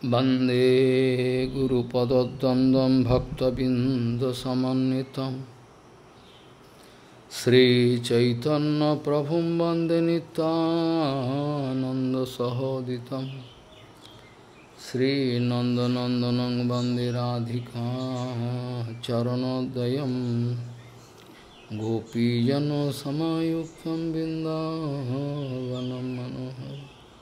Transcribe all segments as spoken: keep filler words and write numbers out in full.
वंदे गुरुपदद्वन्द्वं भक्तबिन्दसमन्वितं श्रीचैतन्यप्रभुं वन्दे नित्यानन्दसहोदितं श्रीनन्दनन्दनं वन्दे राधिका चरणोदयं गोपीजनसमायुक्तं बिन्दावनं मनोहरम्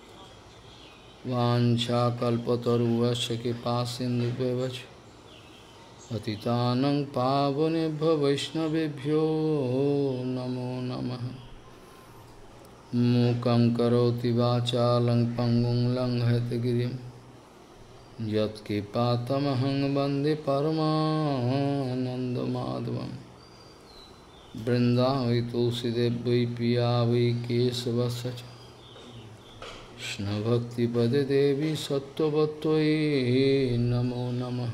वाञ्छाकल्पतरुश्च कृपासिन्धुभ्यश्च पतितानं पावनेभ्यो वैष्णवेभ्यो नमो नमः। मूकं करोति वाचालं पङ्गुं लङ्घयतगिरिं यत्कृपातमहं वन्दे परमानन्दमाधवं। वृन्दावै तुलसीदेव वै पिया वै केशवस्य च कृष्णभक्तिपदे देवी सत्त्ववत्त्वयि नमो नमः।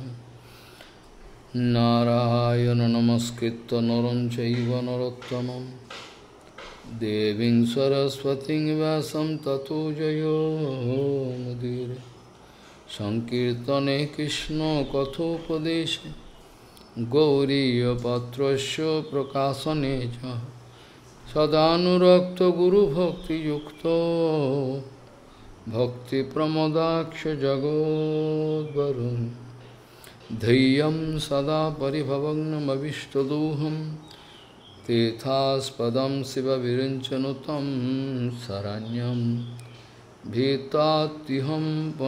नारायण नमस्कृत्य नरं चैव नरोत्तमं देवीं सरस्वतीं व्यासं ततो जयो मुदीरये। संकीर्तने कृष्ण कथोपदेशे गौरीयपात्रस्य प्रकाशने च सदानुरक्त गुरुभक्तियुक्तो भक्ति प्रमोदाक्ष जगोद्वरुन् धैर्यं सदा परिभवग्नमभिष्टदोहं तीर्थास्पदं शिवविरञ्चनुतं शरण्यं भीतात्युहं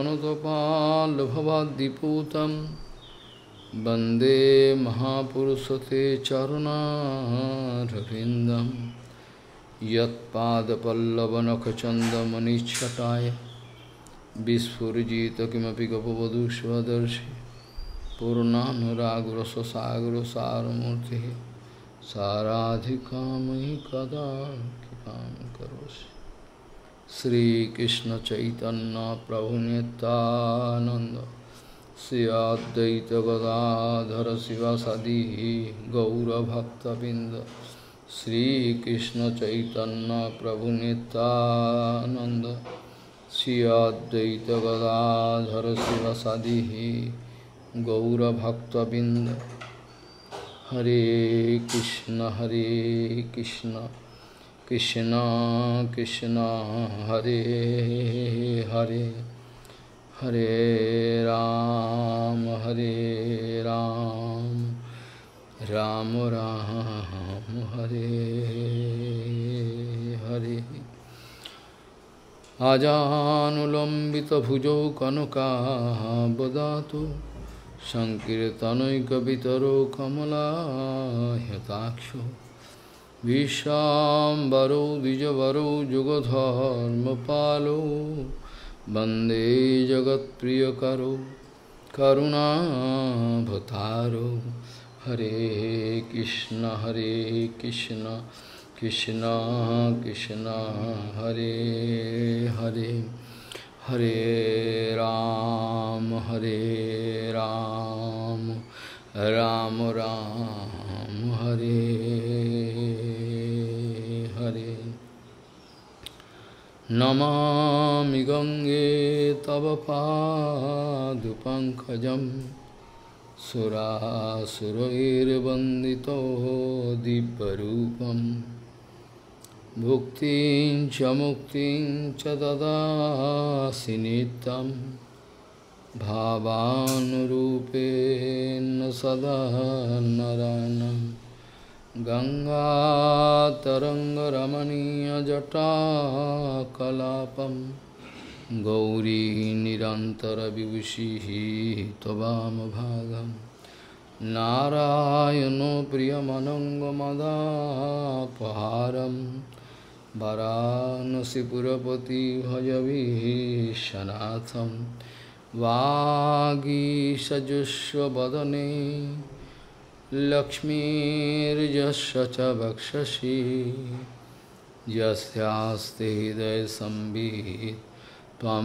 पुनतपाल्भवाद्दिपूतं वन्दे महापुरुषते चरुणारविन्दं यत्पादपल्लवनखचन्दमनिच्छटाय विस्फुरिजित किमपि गपवधू स्वदर्शि पूर्णानुरागरससागरसारमूर्तिः साराधिका मयि कदा कृपां करोषि। श्रीकृष्ण चैतन्य प्रभु नित्यानंद श्री अद्वैत गदाधर शिवासादि गौरभक्तबिंद श्रीकृष्ण चैतन्य प्रभु नित्यानंद श्री अद्वैत गदाधर शिवासादि गौरभक्तबिंद। हरे कृष्ण हरे कृष्ण कृष्ण कृष्ण हरे हरे हरे राम हरे राम राम राम हरे हरे। आजानुलंबित भुजौ कनकाबदातु संकीर्तनैकवितरो कमलायताक्षो विश्वाम्बरो द्विजवरो जुगधर्मपालो वन्दे जगत्प्रियकरो करुणाभतारो। हरे कृष्ण हरे कृष्ण कृष्ण कृष्ण हरे हरे हरे राम हरे राम राम राम हरे हरे। नमामि गंगे तव पादपङ्कजं सुरासुरैर्वन्दितो दिव्यरूपं भुक्तिं च मुक्तिं च ददासि नित्यं भावानुरूपेण सदा नारायणं। गंगातरङ्गरमणीयजटाकलापं गौरी निरन्तरविभूषिः त्ववामभागं नारायणो प्रियमनङ्गमदापहारं वाराणसीपुरपति भजवीशनाथं वागीशजुष्वदने लक्ष्मीर्यस्य च वक्षसि यस्यास्ते हृदये संवित् त्वं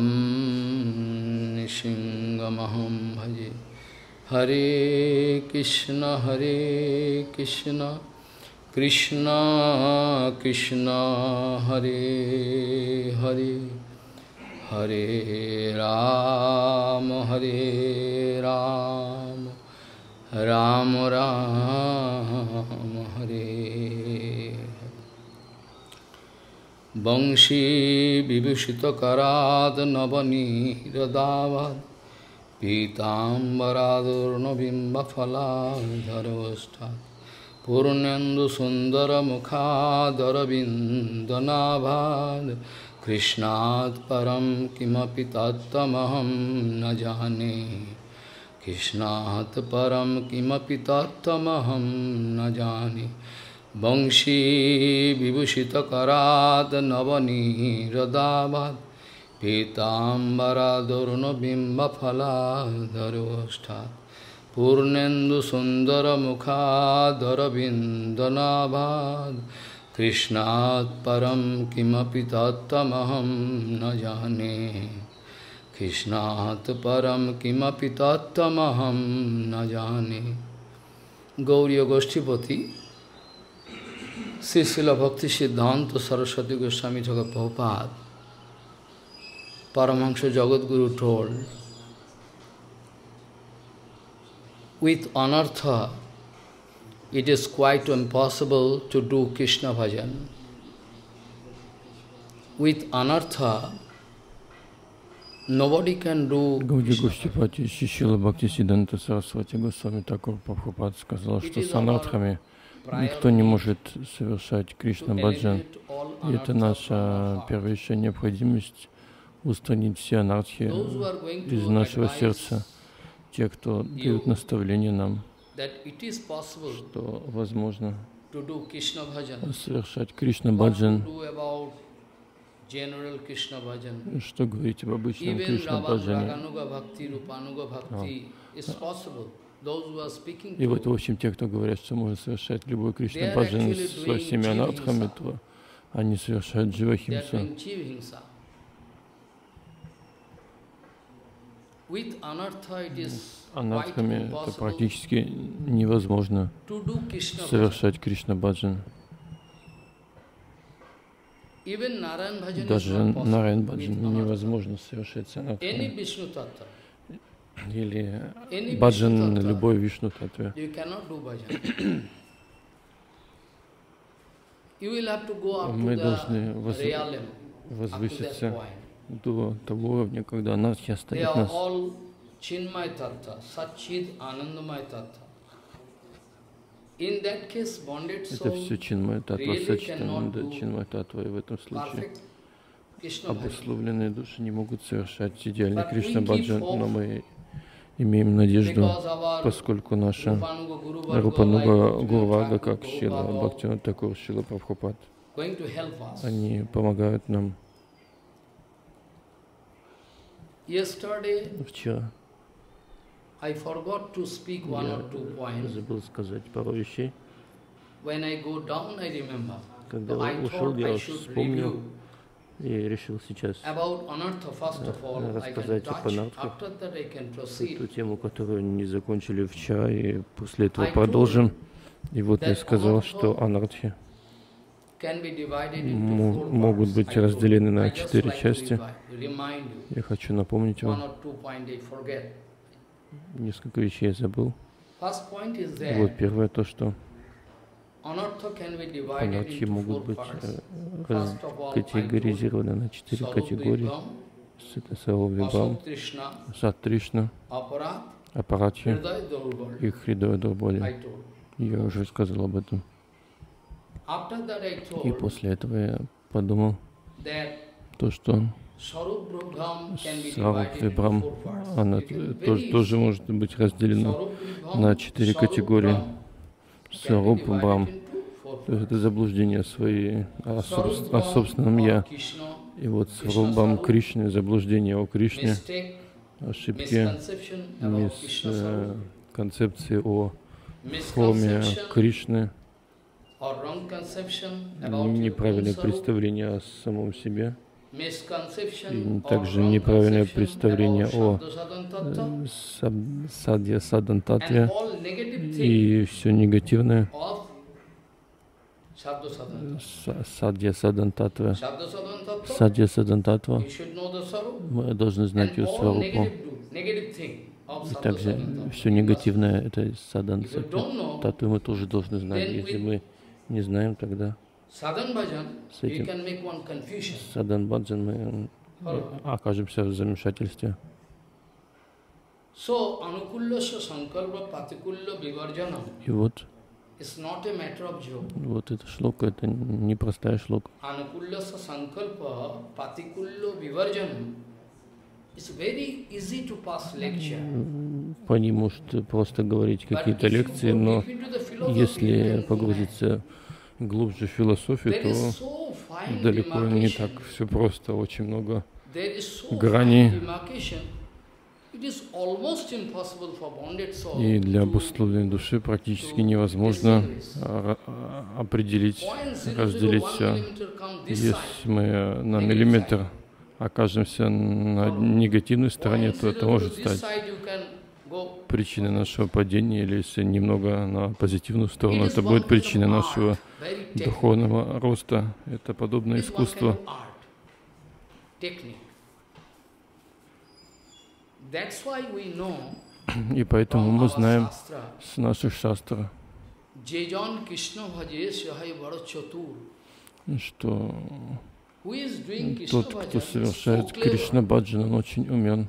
नृसिंहमहं भजे। हरे कृष्ण हरे कृष्ण कृष्ण कृष्ण हरे Hare Hare Ram, Hare Ram, Ram Ram, Hare. Vangshi Vibhushita Karad Navani Radavad Pitambarad Navimba Phala Dharavastha Purnendu Sundara Mukha Daravindanabhad Krishnat Param Kimapi Tattamaham Najane Krishnat Param Kimapi Tattamaham Najane Vangshi Vibhushita Karad Navani Radavad Pitambara Durno Bimba Phala Dharavastha Purnendu Sundara Mukha Daravindanabhad Krishnat Param Kimapi Tattamaham Najane Krishnat Param Kimapi Tattamaham Najane. Gauriya Goshtipati Sri Srila Bhakti Siddhanta Saraswati Goswami Thakur Prabhupada, Paramahansa Jagadguru told, with anartha, it is quite impossible to do Krishna bhajan. With anartha, nobody can do Гауди Гостипати Шрила Бхактисиддханта Сарасвати Госвами Такур Прабхупад сказал, что с анартхами никто не может совершать Кришна баджан. И это наша первейшая необходимость устранить все анартхи из нашего сердца. Те, кто дают наставление нам, что возможно совершать Кришна баджан. Что говорить об обычном Кришна баджане? И вот, в общем, те, кто говорят, что можно совершать любой Кришна баджан со всеми анартхами, то они совершают дживахимсу. Анартхами это практически невозможно совершать Кришна баджан. Даже Нараян баджан невозможно совершать с анартхами. Или баджан на любой Вишну татве. Мы должны воз... возвыситься до того уровня, когда анархи оставит нас. Это все чинмая татва, сачитананда чинмая татва, и в этом случае обусловленные души не могут совершать идеальный Кришна баджан, но мы имеем надежду, поскольку наша Рупануга Гурвага, как Шрила Бхактивинода Тхакур, Шрила Прабхупад, они помогают нам. Вчера я забыл сказать пару вещей. Когда ушел, я вспомнил и решил сейчас рассказать об анартхах, эту тему, которую не закончили вчера, и после этого продолжим. И вот я сказал, что анартхи могут быть разделены на четыре части. Я хочу напомнить вам. Несколько вещей я забыл. Вот первое то, что анартхи могут быть категоризированы на четыре категории. Это Сарва-Вибрам, Сат-Тришна, Апаратхи и Хридая Дурболи. Я уже сказал об этом. И после этого я подумал, то, что Сарва-Вибрам, она тоже, тоже может быть разделена на четыре категории. Сарва-Вибрам, то есть это заблуждение своей, о, собс, о собственном «я». И вот Сарва-Вибрам Кришны, заблуждение о Кришне, ошибки, мисконцепции о форме Кришны, неправильное представление о самом себе, и также неправильное представление о садья садан татве и все негативное Садья Садан Татва. Садья Садан Татва. Мы должны знать ее сварупу. И также все негативное — это Садан Татвы мы тоже должны знать. Если мы не знаем, тогда с этим Садан Баджан мы окажемся в замешательстве. И вот, вот эта шлока, это непростая шлока. По ней может просто говорить какие-то лекции, но если погрузиться глубже в философию, то далеко не так все просто, очень много граней. И для обусловленной души практически невозможно определить, разделить все. Если мы на миллиметр окажемся на негативной стороне, то это может стать причиной нашего падения, или если немного на позитивную сторону, это будет причиной нашего духовного роста. Это подобное искусство. И поэтому мы знаем с наших шастр, что тот, кто совершает Кришна Баджан, он очень умен.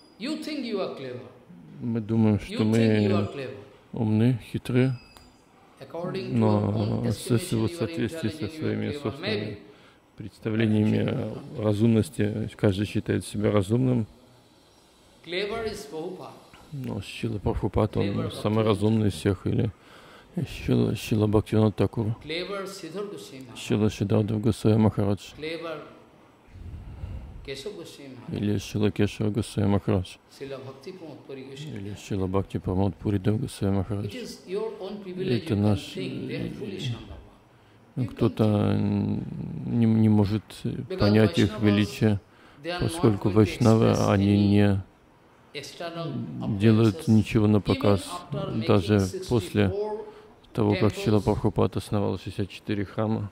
Мы думаем, что мы умны, хитры, но в соответствии со своими собственными представлениями разумности каждый считает себя разумным. Но Шрила Прабхупад, он самый разумный из всех, или Шрила, Шрила Бхактивинода Тхакур, Шрила Сиддхартха Госвами Махарадж, или Шрила Кешава Госвами Махарадж, или Шрила Бхакти Прамод Пури Дев Госвами Махарадж. Это наш... Кто-то не, не может понять их величие, поскольку вайшнавы, они не делают ничего на показ. Даже после того, как Шрила Прабхупад основал шестьдесят четыре храма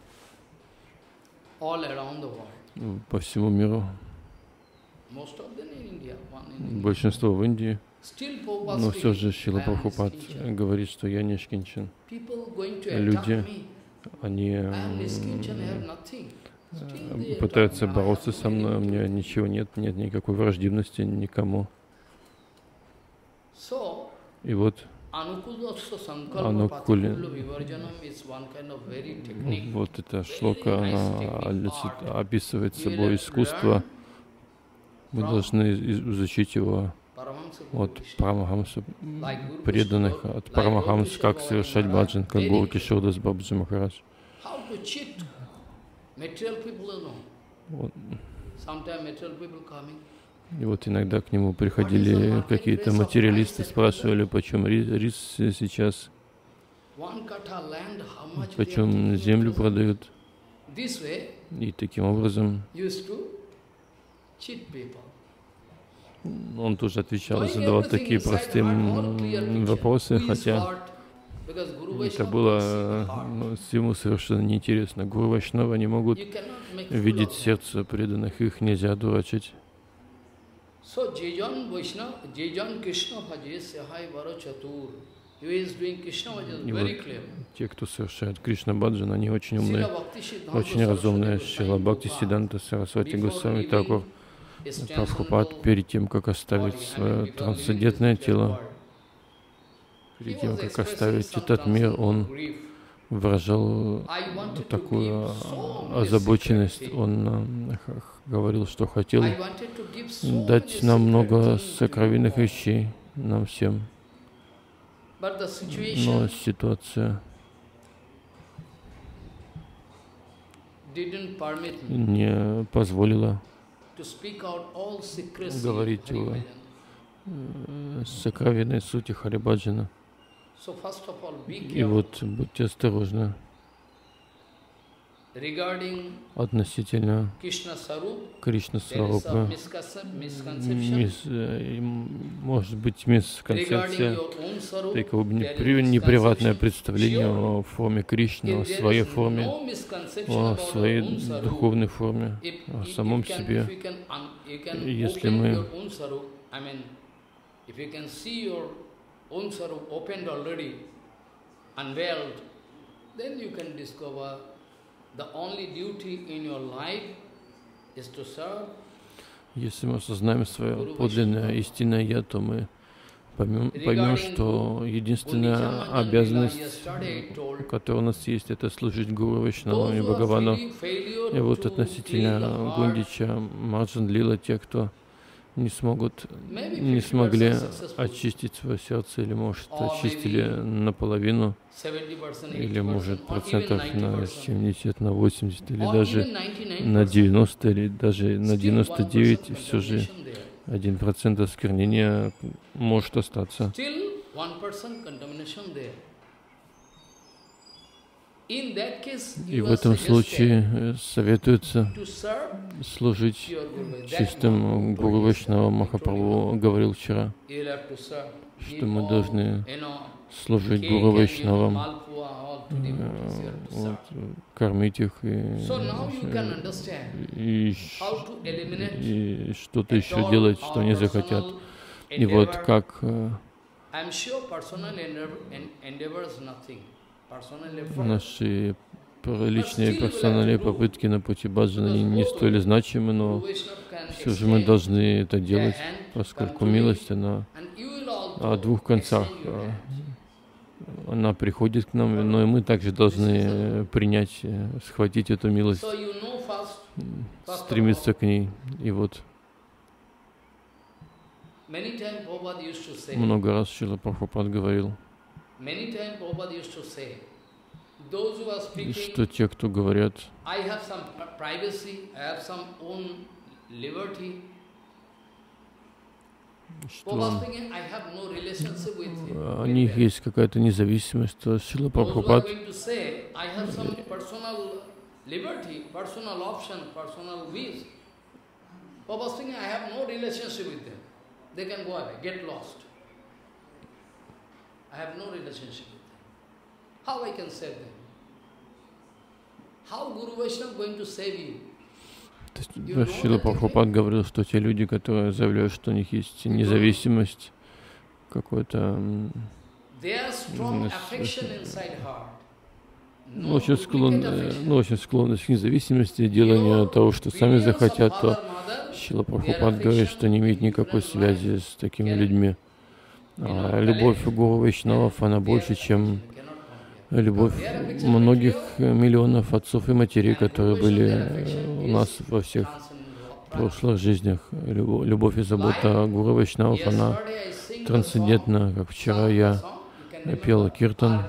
по всему миру, большинство в Индии, но все же Шрила Прабхупад говорит, что я не шкинчан. Люди, они пытаются бороться со мной, у меня ничего нет, нет никакой враждебности никому. И вот Анукули, вот эта шлока, она описывает собой искусство. Мы должны изучить его от Парамахамса, преданных, от Парамахамса, как совершать баджан, как Гуру Кишордас Бабаджи Махарадж. Вот. И вот иногда к нему приходили какие-то материалисты, спрашивали, почем рис сейчас, почем землю продают. И таким образом он тоже отвечал, задавал такие простые вопросы, хотя это было ну, ему совершенно неинтересно. Гуру Вайшнава не могут видеть сердце преданных, их нельзя дурачить. И вот те, кто совершает Кришна Баджан, они очень умные, очень разумные. Шрила Бхактисиддханта Сарасвати Госвами Тхакур Прабхупад, перед тем, как оставить свое трансцендентное тело, перед тем, как оставить этот мир, он выражал такую озабоченность. Он говорил, что хотел дать нам много сокровенных вещей, нам всем. Но ситуация не позволила говорить о сокровенной сути Харибаджана. И вот будьте осторожны. относительно Кришна Сварупы. Может быть мисконцепция, такое неприватное представление о форме Кришны, о своей форме, о своей духовной форме, о самом себе. Если мы Если мы осознаем свое подлинное истинное Я, то мы поймем, поймем, что единственная обязанность, которая у нас есть, это служить Гуру, Вайшнавам и Бхагавану. И вот относительно Гундича, Марджан Лила, те, кто не смогут, не смогли очистить свое сердце, или, может, очистили наполовину, или, может, процентов на семьдесят, на восемьдесят, или даже на девяносто, или даже на девяносто девять, и все же один процент осквернения может остаться. И в этом случае советуется служить чистым Гуру Вайшнавам. Махапрабху говорил вчера, что мы должны служить Гуру Вайшнавам, вот, кормить их и, и, и что-то еще делать, что они захотят. И вот как наши личные персональные попытки на пути баджана не, не столь значимы, но все же мы должны это делать, поскольку милость, она о двух концах. Она приходит к нам, но и мы также должны принять, схватить эту милость, стремиться к ней. И вот много раз Шрила Прабхупад говорил, что те, кто говорят, что у них есть какая-то независимость, то Шрила Прабхупад they can go away, get lost. I have no relationship with them. How I can save them? How Guru Vaishnava going to save you? Шрила Прабхупад говорил, что те люди, которые заявляют, что у них есть независимость, какой-то ну, очень склонны, ну, очень склонность к независимости, деланию того, что сами захотят, то Шрила Прабхупад говорит, что не имеет никакой связи с такими людьми. А любовь Гуру Вайшнавов, она больше, чем любовь многих миллионов отцов и матерей, которые были у нас во всех прошлых жизнях. Любовь и забота Гуру Вайшнавов, она трансцендентна. Как вчера я пел киртан.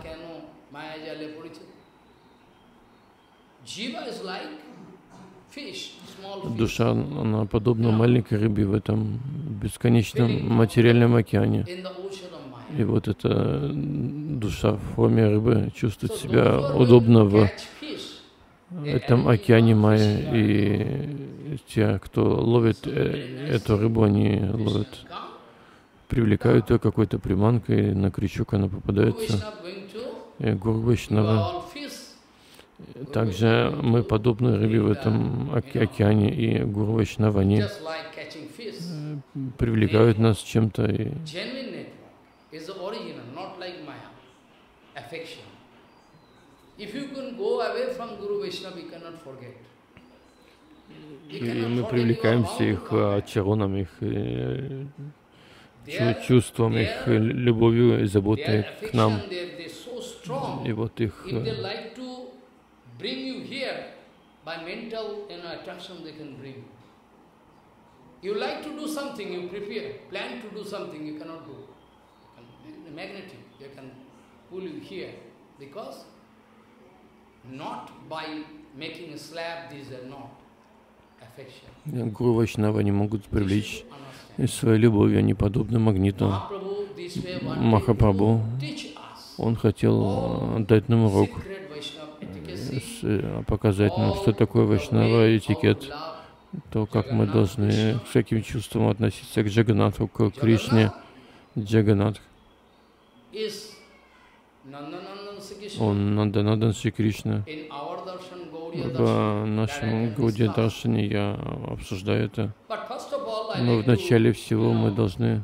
Душа, она подобна маленькой рыбе в этом бесконечном материальном океане. И вот эта душа в форме рыбы чувствует себя удобно в этом океане майя. И те, кто ловит эту рыбу, они ловят, привлекают ее какой-то приманкой, на крючок она попадается. И Гуру Вайшнава. Также мы подобны рыбе в этом океане, и Гуру Вайшнава, они привлекают нас чем-то. И и мы привлекаемся их чароном, их чувством, их любовью и заботой к нам. И вот их bring you here by mental you know, attraction they can bring you. You like to do something, you prepare, plan to do something, you cannot do. Magnetic, they can pull you here because not by making a slab, these are not affection. Гуру Вайшнава не могут привлечь своей любовью, они подобны магниту. Махапрабху, он хотел дать нам урок показать нам, что такое вайшнава этикет, то, как мы должны с каким чувством относиться к Джаганнатху, к Кришне. Джаганнатх, он Нанданандан Шри Кришна. В нашем Гаудия Даршане я обсуждаю это. Но в начале всего мы должны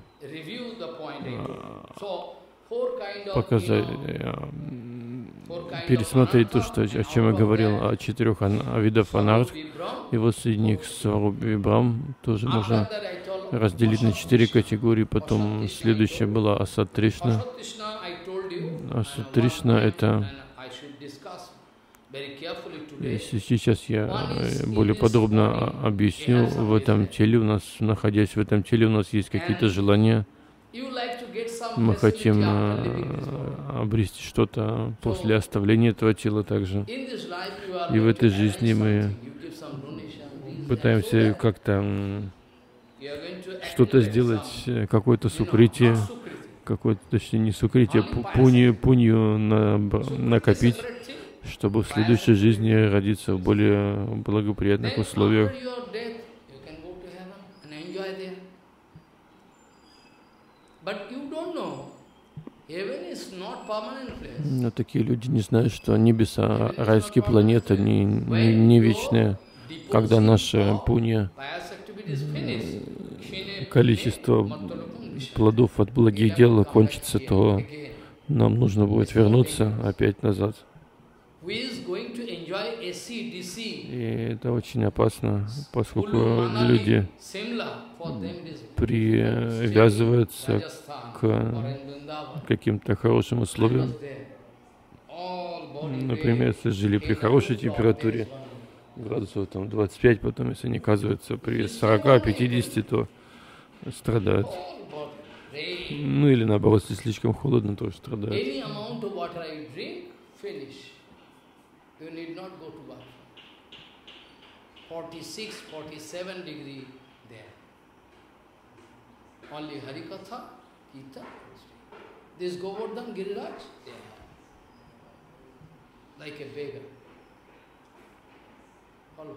показать, пересмотреть то, что, о чем я говорил, о четырех видах анарх, и вот среди них Сварупи Брам тоже можно разделить на четыре категории. Потом следующая была Асад Тришна. Асад Тришна — это, если сейчас я более подробно объясню, в этом теле у нас, находясь в этом теле, у нас есть какие-то желания. Мы хотим обрести что-то после оставления этого тела также. И в этой жизни мы пытаемся как-то что-то сделать, какое-то сукрити, какое-то, точнее, не сукрити, а пунью, пунью на, накопить, чтобы в следующей жизни родиться в более благоприятных условиях. Но такие люди не знают, что небеса, райские планеты не, не, не вечные. Когда наша пунья, количество плодов от благих дел кончится, то нам нужно будет вернуться опять назад. И это очень опасно, поскольку люди привязываются к каким-то хорошим условиям. Например, если жили при хорошей температуре, градусов там двадцать пять, потом, если они оказываются при сорока-пятидесяти, то страдают. Ну или наоборот, если слишком холодно, то страдают. Only Harikatha, Gita, this Govardhan Giriraj, yeah, like a beggar. Follow.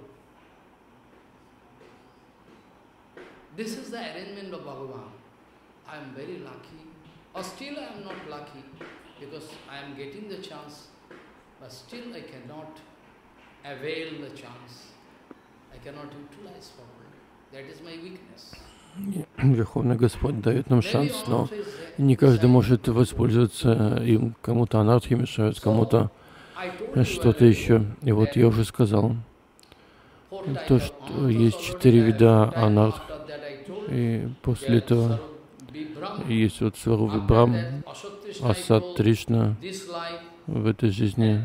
This is the arrangement of Bhagavan. I am very lucky, or still I am not lucky, because I am getting the chance, but still I cannot avail the chance. I cannot utilize properly. That is my weakness. Верховный Господь дает нам шанс, но не каждый может воспользоваться им. Кому-то анархи мешают, кому-то что-то еще. И вот я уже сказал, то, что есть четыре вида анарх, и после этого есть вот Сварупи Брам, Асад Тришна. В этой жизни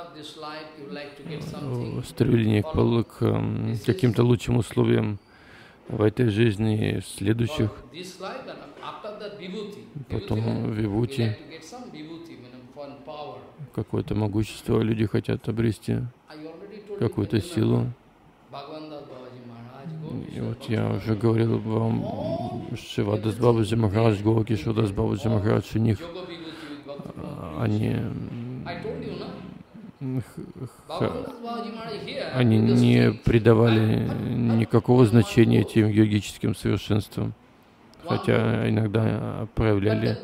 стремление к, к каким-то лучшим условиям. В этой жизни и в следующих, потом вибхути, какое-то могущество, люди хотят обрести какую-то силу. И вот я уже говорил вам, Шивадас Бабаджи Махарадж, Говаки Шивадас Бабаджи Махарадж, у них они Они не придавали никакого значения этим йогическим совершенствам, хотя иногда проявляли,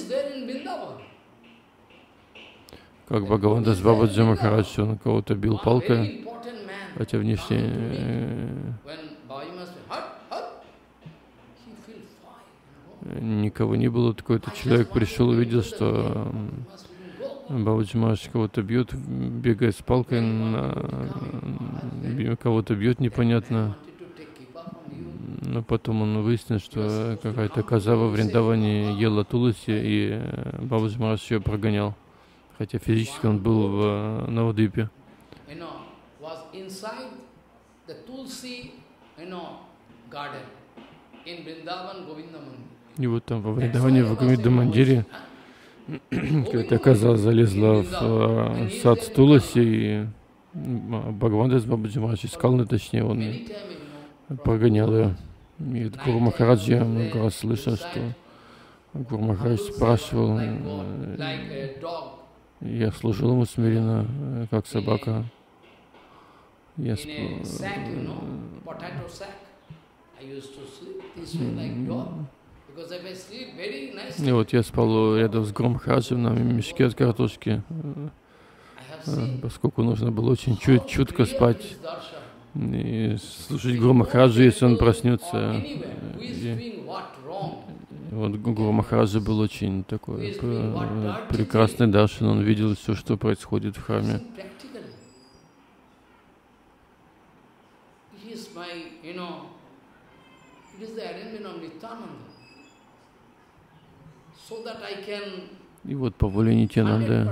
как Бхагавандас Бабаджи Махарадж, он кого-то бил палкой, хотя внешне никого не было. Такой-то человек пришел и увидел, что Бабаджи Махарадж кого-то бьет, бегает с палкой, на... кого-то бьет непонятно. Но потом он выяснил, что какая-то коза во Вриндаване ела туласи, и Бабаджи Махарадж ее прогонял. Хотя физически он был в Навадвипе. И вот там во Вриндаване, в Говинда Мандире, какая-то коза залезла в сад с туласи, и Бхагавандас Бабаджи Махарадж искал, точнее, он прогонял ее. И Гуру Махарадж, я много раз слышал, что Гуру Махарадж спрашивал, Я служил ему смиренно, как собака. Я сп... И вот я спал рядом с Гуру Махараджем на мешке от картошки, поскольку нужно было очень чут чутко спать и слушать Гуру Махараджа, если он проснется. И вот Гуру Махараджа был очень такой прекрасный даршан, он видел все, что происходит в храме. И вот по воле Нитьянанды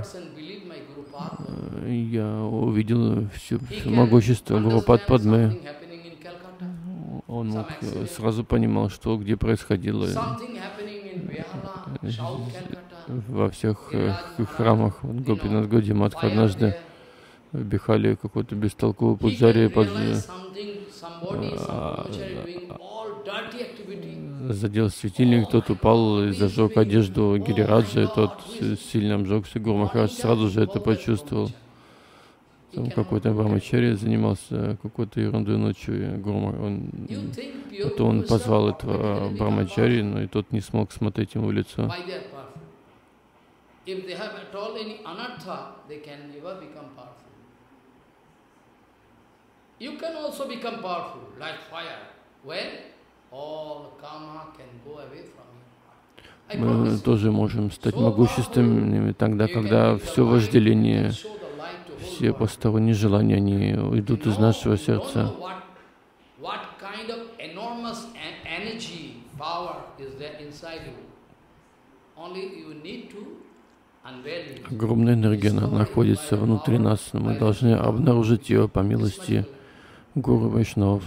я увидел все, все могущество Гурупад Падмы. Он мог, сразу понимал, что где происходило во всех храмах. Вот Гопинат Гаудия Матха однажды в Бихале какой-то бестолковый пуджари под... задел светильник, тот упал и зажег одежду Гирираджа, и тот сильно обжегся. Гуру Махарадж сразу же это почувствовал. Там какой-то Брамачари занимался какой-то ерундой ночью, и Гуру, он, потом он позвал этого Брамачари, но и тот не смог смотреть ему в лицо. Мы тоже можем стать могущественными тогда, когда все вожделение, все посторонние желания, они уйдут из нашего сердца. Огромная энергия находится внутри нас, но мы должны обнаружить ее по милости Гуру Вайшнавов.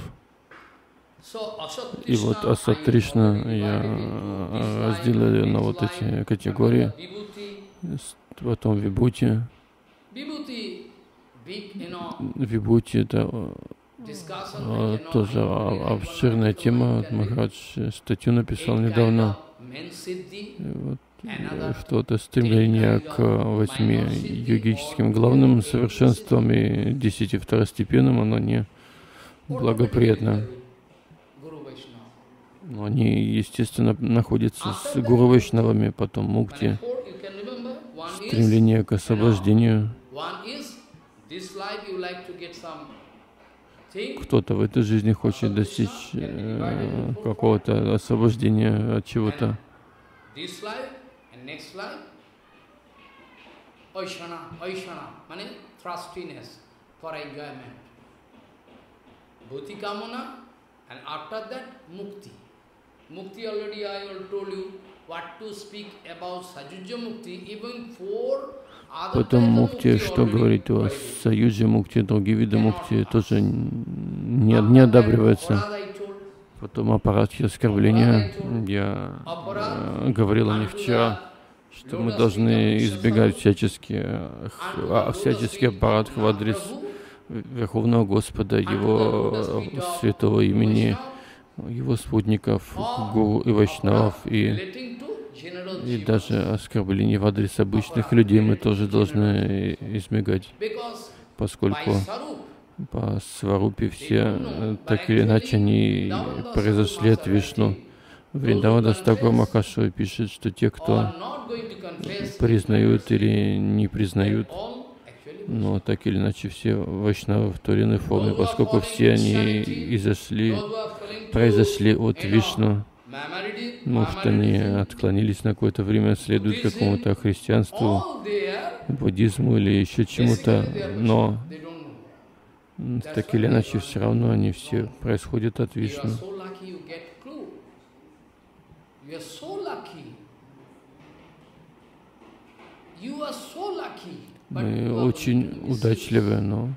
И вот Асат Кришна я разделил на вот эти категории, потом Вибхути. Вибхути — это тоже обширная тема. Махарадж статью написал недавно. Вот, что-то стремление к восьми йогическим главным совершенствам и десяти второстепенным, оно не благоприятно. Но они, естественно, находятся с Гуру Вайшнавами, потом мукти, стремление к освобождению. Кто-то в этой жизни хочет достичь э, какого-то освобождения от чего-то. Mukti already I will told you what to speak about Sajujya Mukti, even for other. Потом мукти, что говорить о Саюджа Мукти, другие виды мукти тоже не, не одабриваются. Потом аппаратхи оскорбления. Я э, говорил о них вчера, что мы должны избегать всяческие, всяческие аппаратхи в адрес Верховного Господа, Его святого имени, Его спутников, Гуру и Вайшнавов, и, и даже оскорбления в адрес обычных людей мы тоже должны избегать, поскольку по сварупе все, так или иначе, они произошли от Вишну. Вриндавана Такур Махашой пишет, что те, кто признают или не признают, но так или иначе все вайшнавы в той или иной форме, поскольку все они изошли, произошли от Вишну. Может, они отклонились на какое-то время, следуют какому-то христианству, буддизму или еще чему-то, но так или иначе все равно они все происходят от Вишну. Мы очень удачливы, но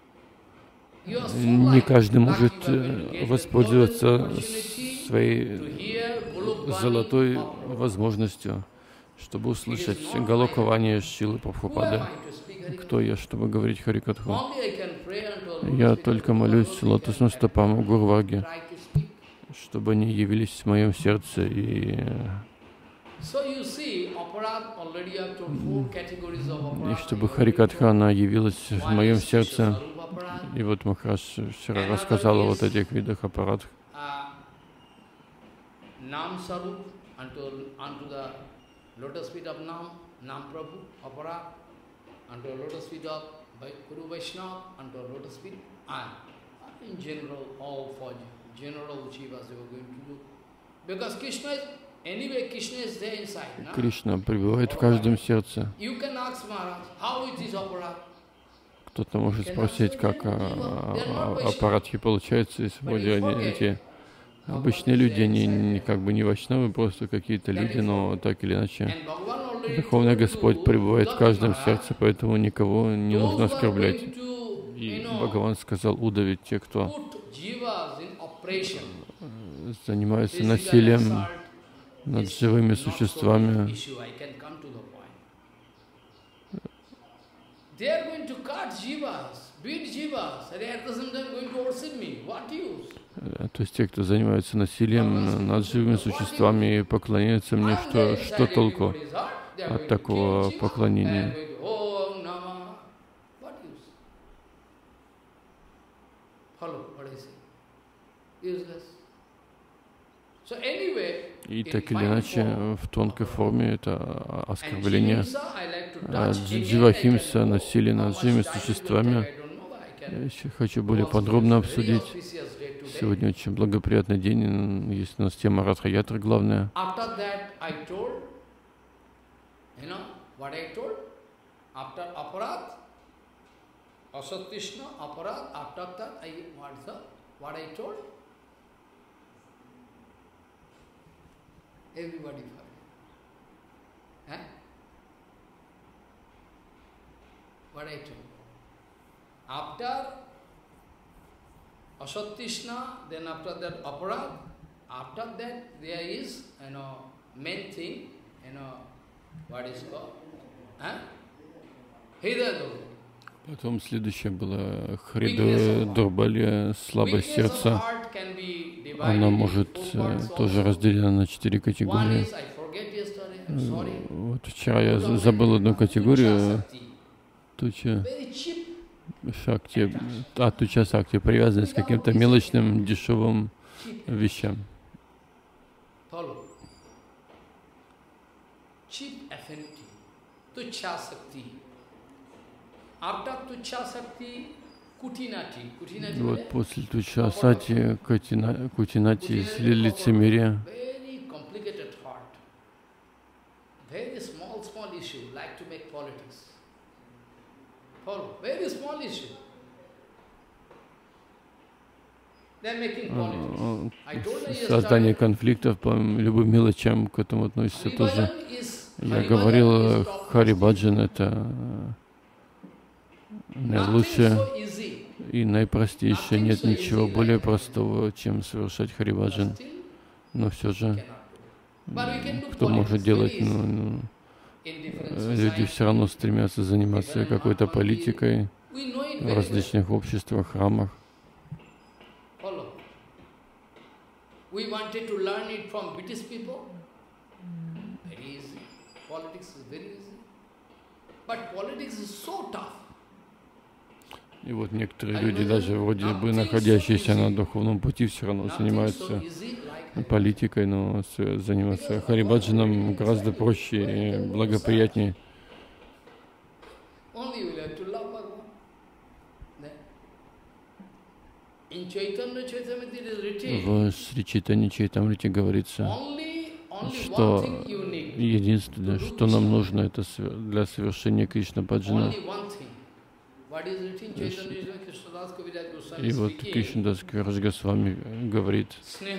не каждый может воспользоваться своей золотой возможностью, чтобы услышать Галока-вани Шрилы Прабхупады. Кто я, чтобы говорить Харикатху? Я только молюсь лотосным стопам Гуру Варги, чтобы они явились в моем сердце и И чтобы Харикатхана явилась в моем сердце, и вот Махарадж вчера рассказал о вот этих видах аппарат. Nam Sarup unto, unto the lotus feet of Nam, Nam Prabhu, Aparat, unto lotus feet of Guru Vaishnava, unto lotus feet, and in general, all for general Jivas they were going to do. Because Krishna is, anyway, Krishna is there inside. No? Кришна пребывает в каждом сердце. You can ask Maharaj, how it is Aparat? Кто-то может спросить, как аппаратхи получаются, если вроде они эти обычные люди, они не, как бы не вайшнавы, просто какие-то люди, но так или иначе Верховный Господь пребывает в каждом сердце, поэтому никого не нужно оскорблять. И Бхагаван сказал удавить тех, кто занимается насилием над живыми существами. То есть те, кто занимается насилием над живыми существами и поклоняются мне, что, что толку от такого поклонения? И так или иначе, в тонкой форме это оскорбление. Дживахимса, насилие над живыми существами. Я еще хочу более подробно обсудить. Сегодня очень благоприятный день, есть у нас тема Радха-ятры главная. Everybody for it. What I told. After Asatishna, then after that Aparad, after that there is, you know, main thing, you know, what is called? Huh? Hridaya. Потом следующее было Хрида Дурбали, слабость сердца. Она может тоже разделена на четыре категории. Вот вчера я забыл одну категорию. Туча шакти, а туча шакти, привязанность к каким-то мелочным, дешевым вещам. Вот после туча сати, кутинати, лицемерие. Создание конфликтов по любым мелочам к этому относится тоже. Я говорил, Харибаджан — это наилучшее и наипростейшее. Нет ничего более простого, чем совершать Харибаджан. Но все же, кто может делать? Ну, ну, люди все равно стремятся заниматься какой-то политикой в различных обществах, храмах. И вот некоторые люди, даже вроде бы находящиеся на духовном пути, все равно занимаются политикой, но заниматься Харибаджаном гораздо проще и благоприятнее. В Шри Чайтанья Чайтамрите говорится, что единственное, что нам нужно, это для совершения Кришна-баджана. И вот Кришнадас Кавирадж Госвами говорит,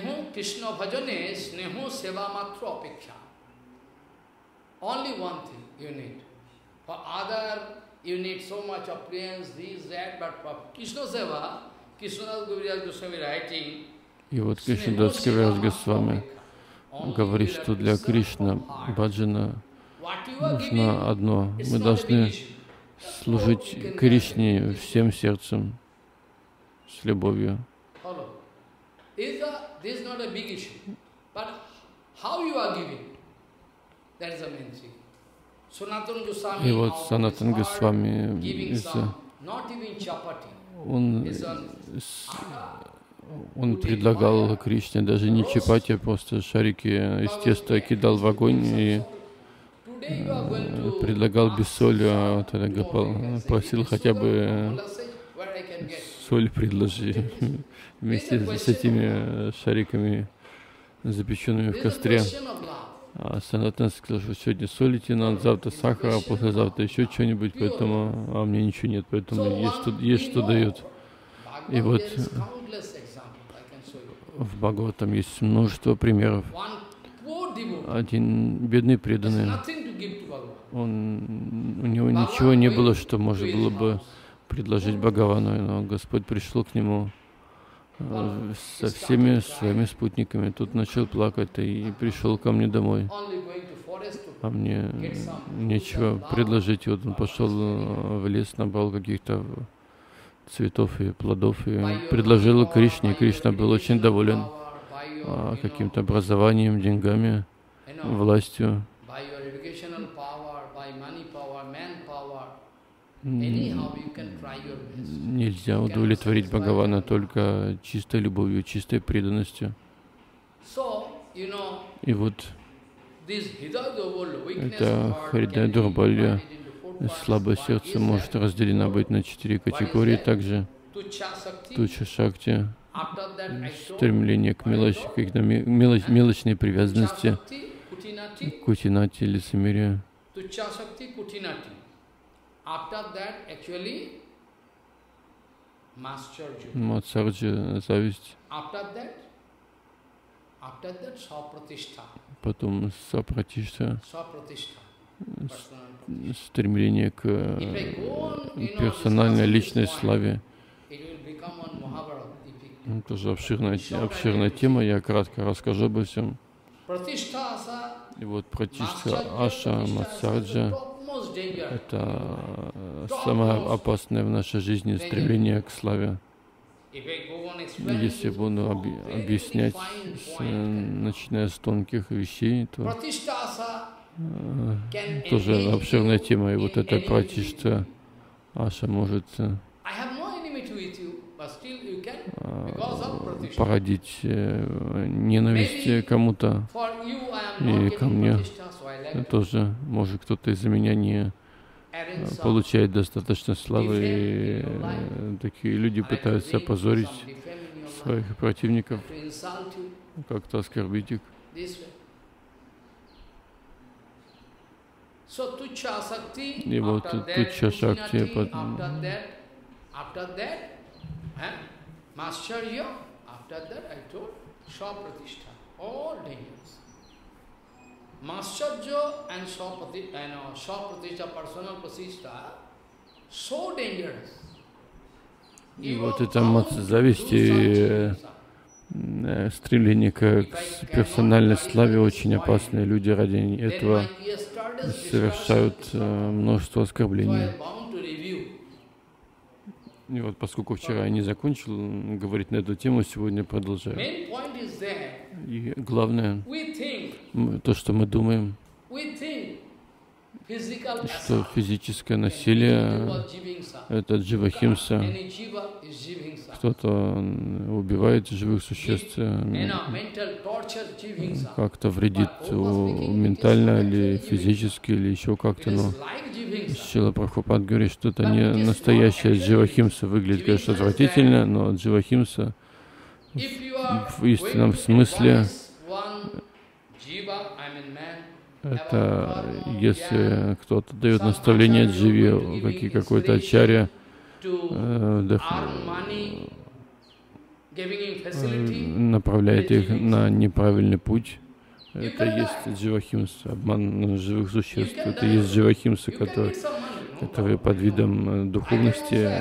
и вот Кришнадас Кавирадж Госвами говорит, что для Кришна баджана нужно одно. Мы должны служить Кришне всем сердцем, с любовью. И вот Санатан Госвами, он, он предлагал Кришне даже не чапати, а просто шарики из теста кидал в огонь и предлагал без соли, а тогда Гопал просил хотя бы соль предложи вместе с этими шариками, запеченными в костре. А Санатан сказал, что сегодня солите надо, завтра сахар, а послезавтра еще что-нибудь, поэтому, а мне ничего нет, поэтому есть что, есть что дают. И вот в Бхагаватам есть множество примеров. Один бедный преданный, он, у него ничего не было, что можно было бы предложить Бхагавану, но Господь пришел к нему со всеми своими спутниками. Тут начал плакать и пришел ко мне домой. А мне нечего предложить. И вот он пошел в лес, набрал каких-то цветов и плодов и предложил Кришне. И Кришна был очень доволен каким-то образованием, деньгами, властью. Нельзя удовлетворить Бхагавана только чистой любовью, чистой преданностью. И вот это Хридай Дурбалья, слабое сердце, может разделено быть на четыре категории. Также Туча Шакти, стремление к мелочи, к мелоч, мелочной привязанности, Кутинати, лицемерие. Мацарджа, зависть. Потом Сапратишта, стремление к персональной личной славе. Тоже обширная, обширная тема, я кратко расскажу обо всем. И вот Пратишта, Аша, Мацарджа — это самое опасное в нашей жизни стремление к славе. Если буду об, объяснять, с, начиная с тонких вещей, то э, тоже обширная тема. И вот эта Пратишта, Аша может э, породить э, ненависть кому-то и ко мне. Тоже, может, кто-то из-за меня не получает достаточно славы, и э, такие люди пытаются опозорить своих противников, как-то оскорбить их. И вот Туча Шакти, Mascharya and Swapratishtha, personal Pratishtha, so dangerous. И вот это зависть и э, стремление к персональной славе очень опасные. Люди ради этого совершают э, множество оскорблений. И вот поскольку вчера я не закончил говорить на эту тему, сегодня продолжаю. И главное, то, что мы думаем, что физическое насилие — это дживахимса. Кто-то убивает живых существ, как-то вредит ментально или физически, или еще как-то. Но Шрила Прабхупад говорит, что это не настоящая дживахимса. Выглядит, конечно, отвратительно, но дживахимса в истинном смысле это если кто-то дает наставление дживе, какие какой-то ачарья, э, направляет их на неправильный путь. Это есть дживахимса, обман живых существ. Это есть дживахимса, которые, которые под видом духовности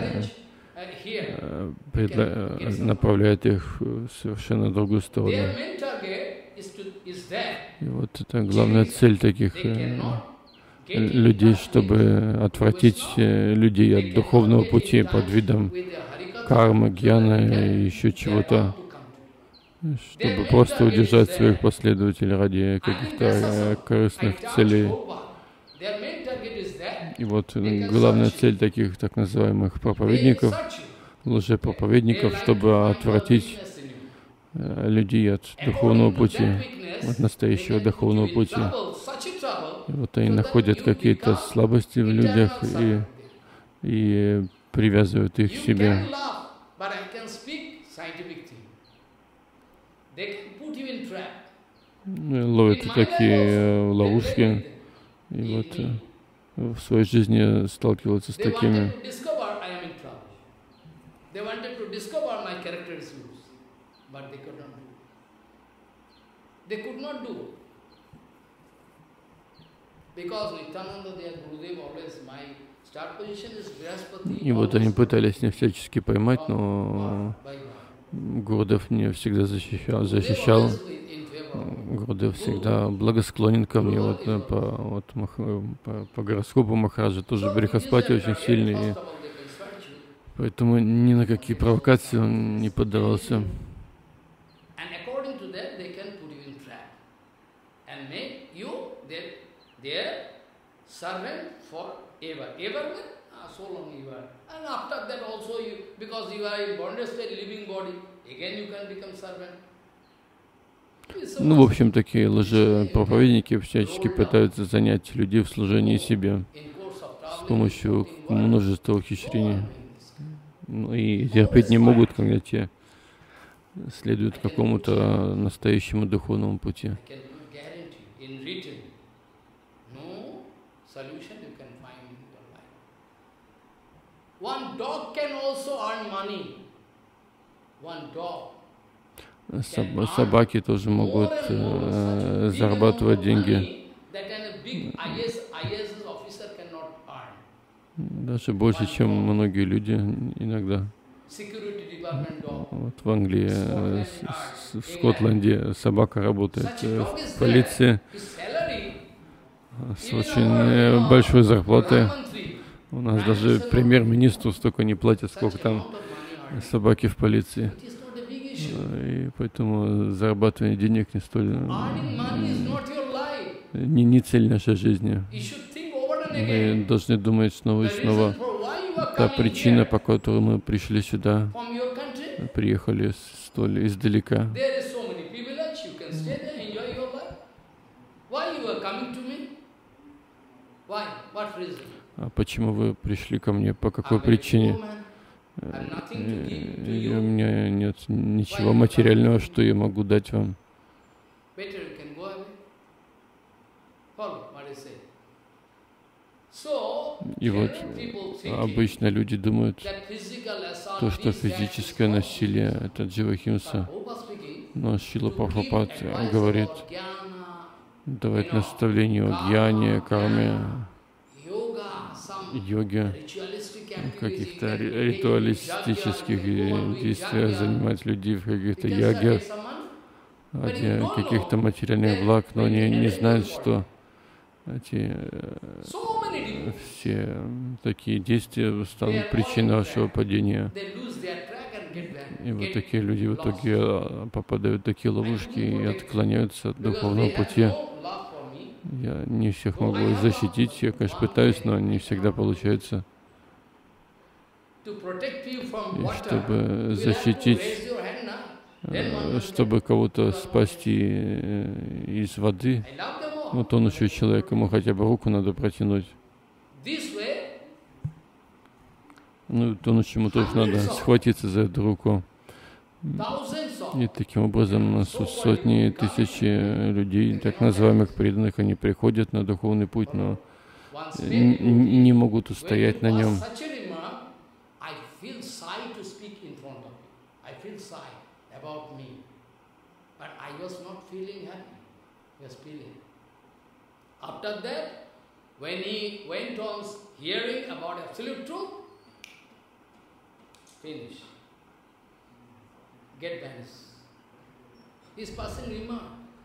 предла... направляют их в совершенно другую сторону. И вот это главная цель таких э, людей, чтобы отвратить э, людей от духовного пути под видом кармы, гьяна и еще чего-то. чтобы просто удержать своих последователей ради каких-то корыстных целей. И вот главная цель таких так называемых проповедников, лжепроповедников, чтобы отвратить людей от духовного пути, от настоящего духовного пути. И вот они находят какие-то слабости в людях и, и привязывают их к себе. Ловят такие ловушки, и вот в своей жизни сталкиваются с такими. И вот они пытались меня всячески поймать, но Гурудев не всегда защищал, защищал. Гурудев всегда благосклонен ко мне. Вот, по, вот, по, по гороскопу Махараджа тоже Брихаспати очень сильный, и поэтому ни на какие провокации он не поддавался. Ну, в общем, такие лжепроповедники всячески пытаются занять людей в служении себе с помощью множества ухищрений. Ну, и терпеть не могут, когда те следуют какому-то настоящему духовному пути. Собаки тоже могут э, зарабатывать деньги. Даже больше, чем многие люди иногда. Вот в Англии, э, в Скотланде собака работает э, в полиции с очень большой зарплатой. У нас даже премьер-министру столько не платят, сколько там собаки в полиции. И поэтому зарабатывание денег не столь не, не цель нашей жизни. Мы должны думать снова и снова. Та причина, по которой мы пришли сюда, приехали столь издалека. А почему вы пришли ко мне? По какой причине? И у меня нет ничего материального, что я могу дать вам. И вот обычно люди думают, то, что физическое насилие — это дживахимса. Но Шрила Прабхупад говорит, давать наставления о гьяне, карме, йоге, каких-то ритуалистических действиях, занимать людей в каких-то ягьях, ради каких-то материальных благ, но они не знают, что эти все такие действия станут причиной нашего падения. И вот такие люди в итоге попадают в такие ловушки и отклоняются от духовного пути. Я не всех могу защитить, я, конечно, пытаюсь, но не всегда получается. И чтобы защитить, чтобы кого-то спасти из воды, ну, тонущего человека, ему хотя бы руку надо протянуть. Ну, тонущему тоже надо схватиться за эту руку. И таким образом сотни, тысячи людей, так называемых преданных, они приходят на духовный путь, но не могут устоять на нем. After that, when he went on hearing about absolute truth, finish. Get vanished. He is passing remark.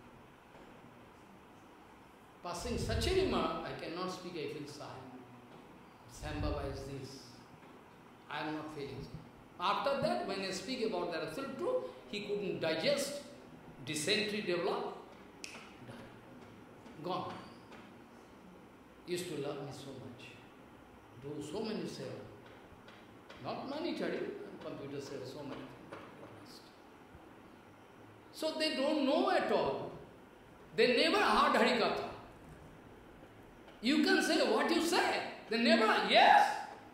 Passing such a remark, I cannot speak, I feel sad. Sam Baba is this. I am not feeling so. After that, when I speak about the absolute truth, he couldn't digest, dysentery developed, gone. Used to love me so much, do so many sales, not monetary, computer sales, so many things. So they don't know at all. They never heard Harikatha. You can say what you say. They never, yes.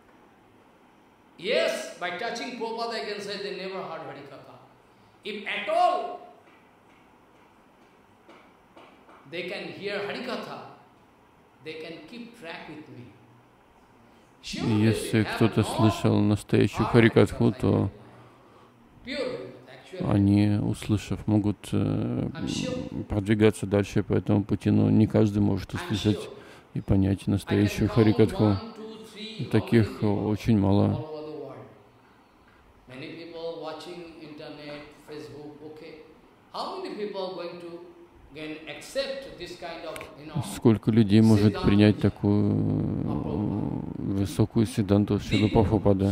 Yes, by touching Prabhupada I can say they never heard Harikatha. If at all they can hear Harikatha, they can keep track with me. Если кто-то слышал настоящую Харикатху, то они, услышав, могут э, продвигаться дальше по этому пути, но не каждый может услышать и понять настоящую Харикатху. Таких очень мало. Сколько людей может принять такую высокую сиддханту Шрилы Прабхупады?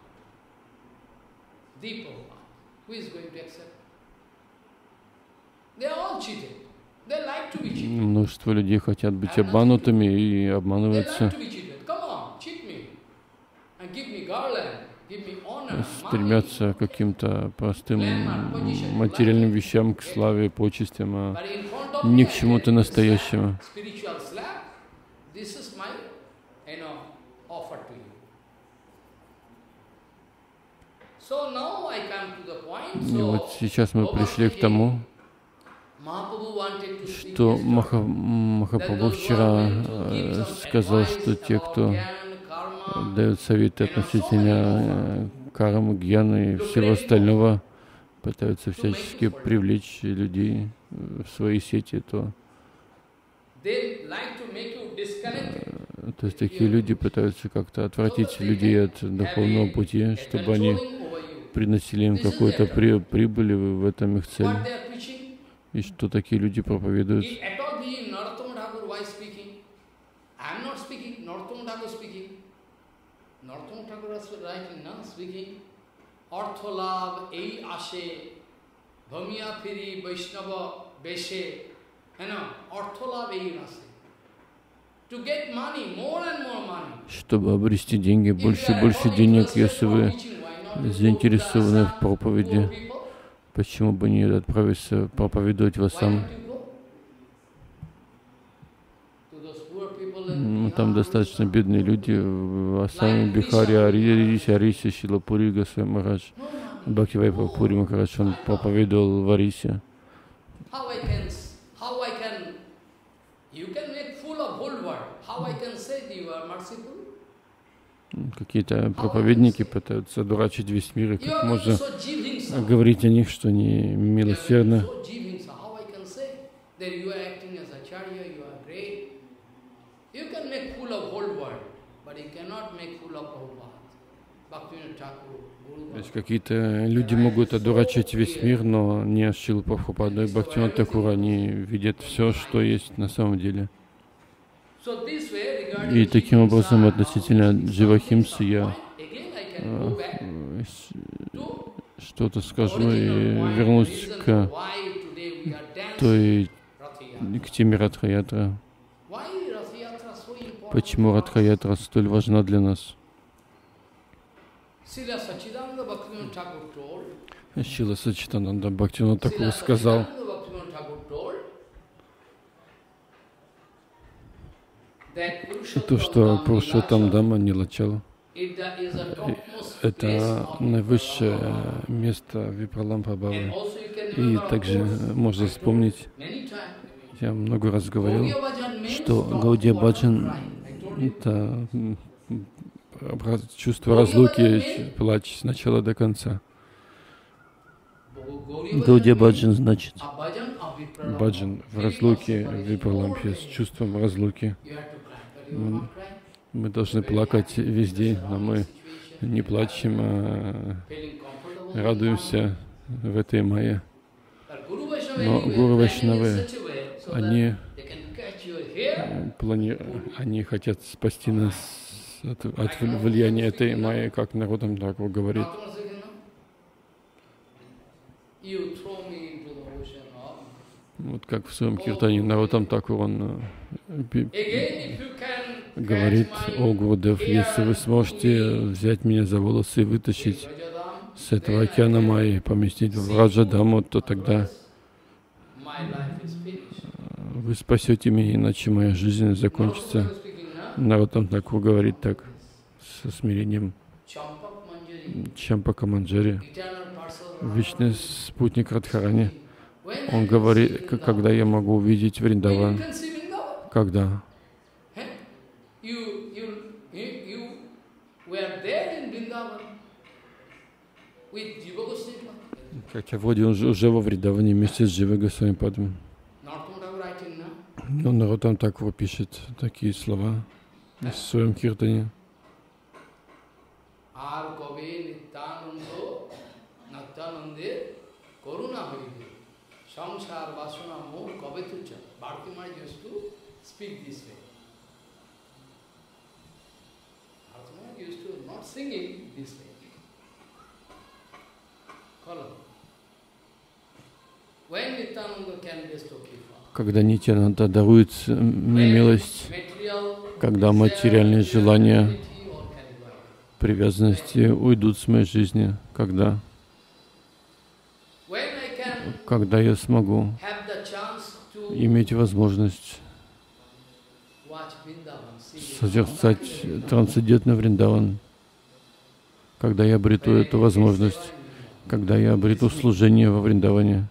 Множество людей хотят быть обманутыми и обманываются, стремятся к каким-то простым материальным вещам, к славе, почестям, а не к чему-то настоящему. И вот сейчас мы пришли к тому, что Маха, Махапрабху вчера э, сказал, что те, кто дают советы относительно кармы, гьяны и всего остального, пытаются всячески привлечь людей в свои сети, то, э, то есть такие люди пытаются как-то отвратить людей от духовного пути, чтобы они приносили им какую-то при, прибыль, в этом их цель. И что такие люди проповедуют. Чтобы обрести деньги, больше и больше денег, если вы заинтересованы в проповеди, почему бы не отправиться проповедовать в Ассам? Ну, там достаточно бедные люди в Ассаме, Бихаре, Арисе, Арисе, Шилапури, Госвами Махарадж, Бхактивайбхава Пури Махарадж, он проповедовал в Арисе. Какие-то проповедники пытаются дурачить весь мир, и как можно говорить о них, что они милосердны. То есть какие-то люди могут одурачить весь мир, но не Шрилу Прабхупаду и Бхактивинода Тхакура, они видят все, что есть на самом деле. И таким образом относительно Дживахимсы я э, что-то скажу и вернусь к той, к теме Радха-ятра. Почему Радха-ятра столь важна для нас? Шрила Саччитананда Бхактивинода Тхакур сказал, то, что Пурушоттам Дhamma Нилачала, это наивысшее место Випраламбхавы. И также можно вспомнить, я много раз говорил, что Гаудия Баджан — это чувство разлуки, плач с начала до конца. Гаудия Баджан значит баджан в разлуке, в Випраламбхе, с чувством разлуки. Мы, мы должны плакать весь день, но мы не плачем, а радуемся в этой майе. Но Гуру Вайшнавы, они, плани... они хотят спасти нас от, от влияния этой майи, как Нароттам Тхакур говорит. Вот как в своем киртане Нароттам Такур, он говорит: «О Гурудев, если вы сможете взять меня за волосы и вытащить с этого океана Майи, поместить в Раджадаму, то тогда вы спасете меня, иначе моя жизнь закончится». Нароттам Такур говорит так, со смирением. Чампака Манджари, вечный спутник Радхарани, он говорит: когда я могу увидеть Вриндаван? Когда? Хотя вроде он уже во Вриндаване вместе с Дживой Госвами Падмой. Но Нароттам Такур пишет такие слова в своем киртане. Когда Нитьянанда дарует мне милость, когда материальные желания, привязанности уйдут с моей жизни, когда, когда я смогу иметь возможность созерцать трансцендентный Вриндаван, когда я обрету эту возможность, когда я обрету служение во Вриндаване.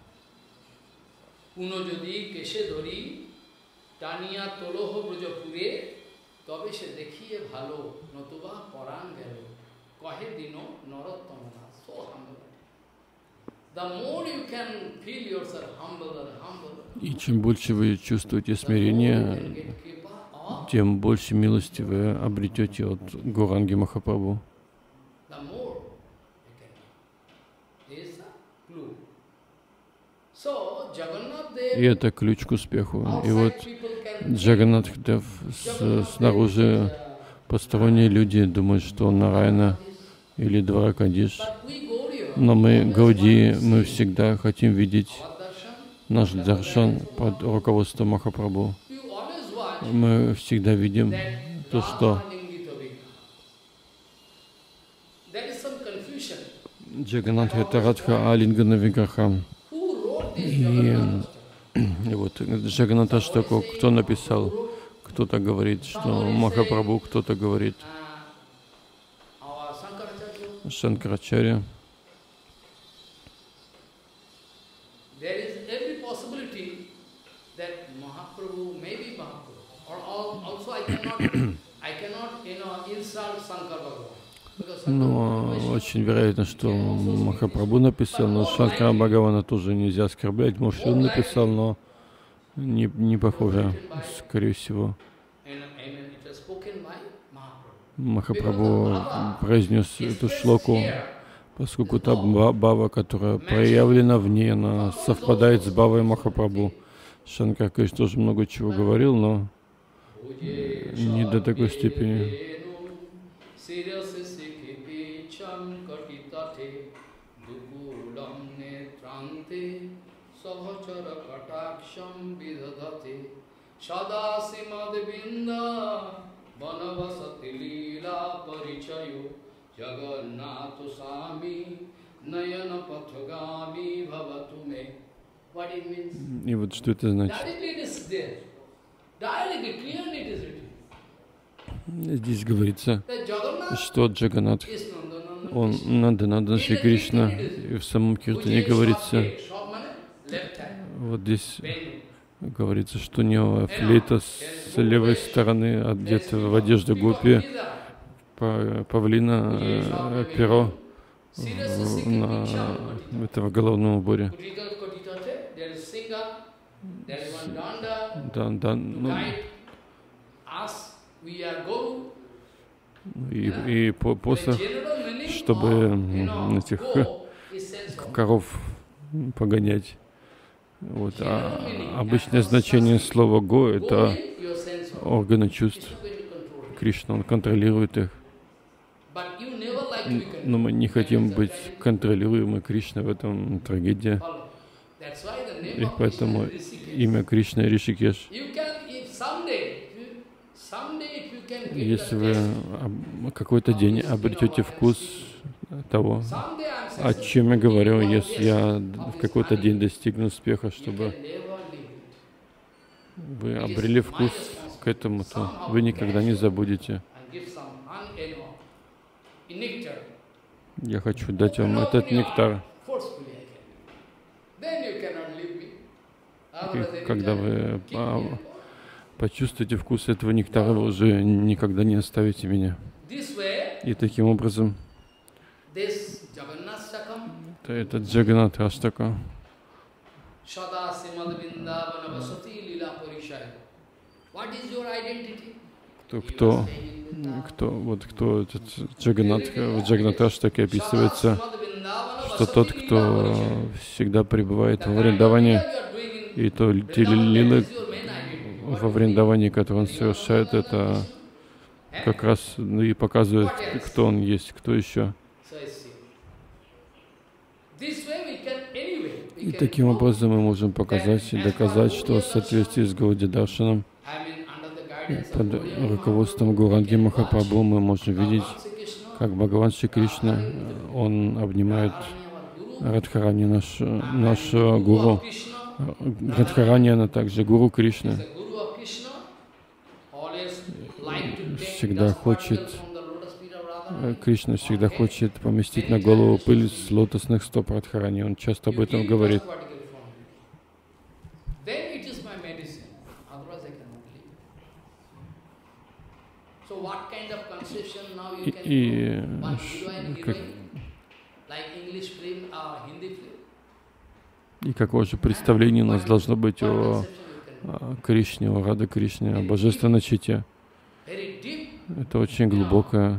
И чем больше вы чувствуете смирение, тем больше милости вы обретете от Гауранги Махапрабху. И это ключ к успеху. И вот Джаганнат Дев, снаружи посторонние люди думают, что он Нараяна или Дваракадиш. Но мы, Гауди, мы всегда хотим видеть наш даршан под руководством Махапрабху. Мы всегда видим то, что Джаганнат — это Радха Алингана Виграха. И, и вот Джаганнат Аштаку кто написал? Кто-то говорит, что Махапрабху, кто-то говорит Шанкарачарья. Ну, очень вероятно, что Махапрабху написал, но Шанкара Бхагавана тоже нельзя оскорблять. Может, он написал, но не, не похоже, скорее всего. Махапрабху произнес эту шлоку, поскольку та бхава, которая проявлена в ней, она совпадает с бхавой Махапрабху. Шанкар, конечно, тоже много чего говорил, но не до такой степени. И вот что это значит? Здесь говорится, что Джаганнат, он Нанда-Нандан Шри Кришна, и в самом киртане говорится, вот здесь говорится, что у него флейта с левой стороны, одета в одежду гопи, павлина, перо в, на этого головном уборе. Да, да, ну, и, и посох, чтобы этих коров погонять. Вот. А обычное значение слова «го» — это органы чувств. Кришна, он контролирует их. но мы не хотим быть контролируемы Кришной, в этом трагедия. И поэтому имя Кришна Ришикеш. Если вы какой-то день обретете вкус того, о чем я говорю, если я в какой-то день достигну успеха, чтобы вы обрели вкус к этому, то вы никогда не забудете. Я хочу дать вам этот нектар. И когда вы почувствуете вкус этого нектара, вы уже никогда не оставите меня. И таким образом, это Джаганнат Аштака. Кто, кто, кто, вот кто этот Джаганнат, в Джаганнат Аштаке описывается, что тот, кто всегда пребывает во Вриндаване, и то те лилы во Вриндаване, которые он совершает, это как раз и показывает, кто он есть, кто еще. И таким образом мы можем показать и доказать, что в соответствии с Гаудия Даршаном, под руководством Гауранги Махапрабху, мы можем видеть, как Бхагаван Шри Кришна, он обнимает Радхарани, наш, наш гуру. Радхарани, она также гуру Кришны. Всегда хочет, Кришна всегда хочет поместить на голову пыль с лотосных стоп Радхарани. Он часто об этом говорит. И, и как, и какое же представление у нас должно быть о, о Кришне, о Рада Кришне, о Божественной чите. Это очень глубокое,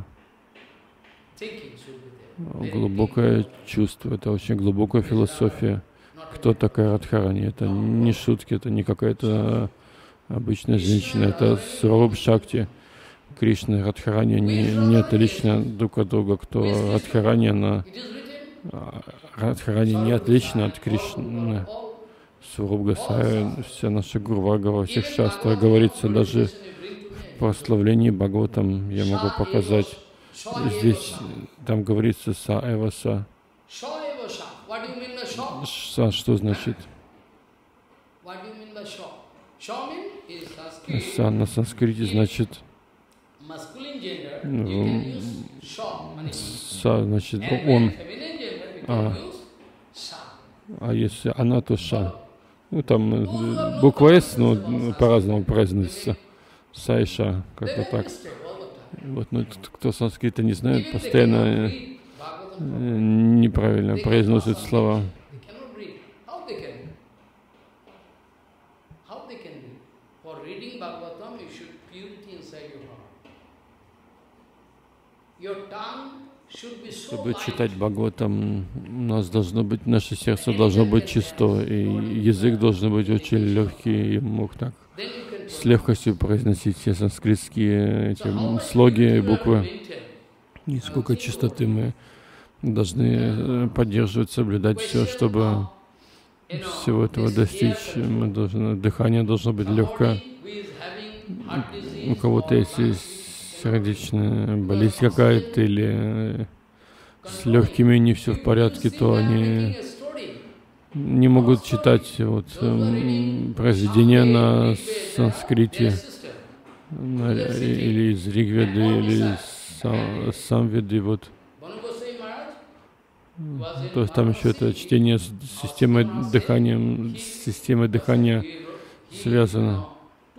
глубокое чувство, это очень глубокая философия. Кто такая Радхарани? Это не шутки, это не какая-то обычная женщина, это Сваруб Шакти. Кришна и Радхарани не, не отличны друг от друга. Кто Радхарани, она Радхарани не отлична от Кришны. Сваруб Госвами, вся наша Гурвага во всех шастрах говорится, даже в прославлении Бхагаватам я могу показать. Здесь там говорится са эва са. Са что значит? Са на санскрите значит са, значит он, а, а если она, то ша. Ну там буква С, но по-разному произносится. Са и ша, как-то так. Вот, но кто санскрита не знает, постоянно неправильно произносит слова. Чтобы читать Бхагаватам, у нас должно быть, наше сердце должно быть чисто, и язык должен быть очень легкий, и мог так с легкостью произносить все санскритские эти слоги и буквы. И сколько чистоты мы должны поддерживать, соблюдать все, чтобы всего этого достичь. Мы должны, дыхание должно быть легкое. У кого-то если сердечная болезнь какая-то или с легкими не все в порядке, то они не могут читать вот, произведения на санскрите на, или из Ригведы, или из Самведы. Вот. То есть там еще это чтение с системой дыхания, с системой дыхания связано.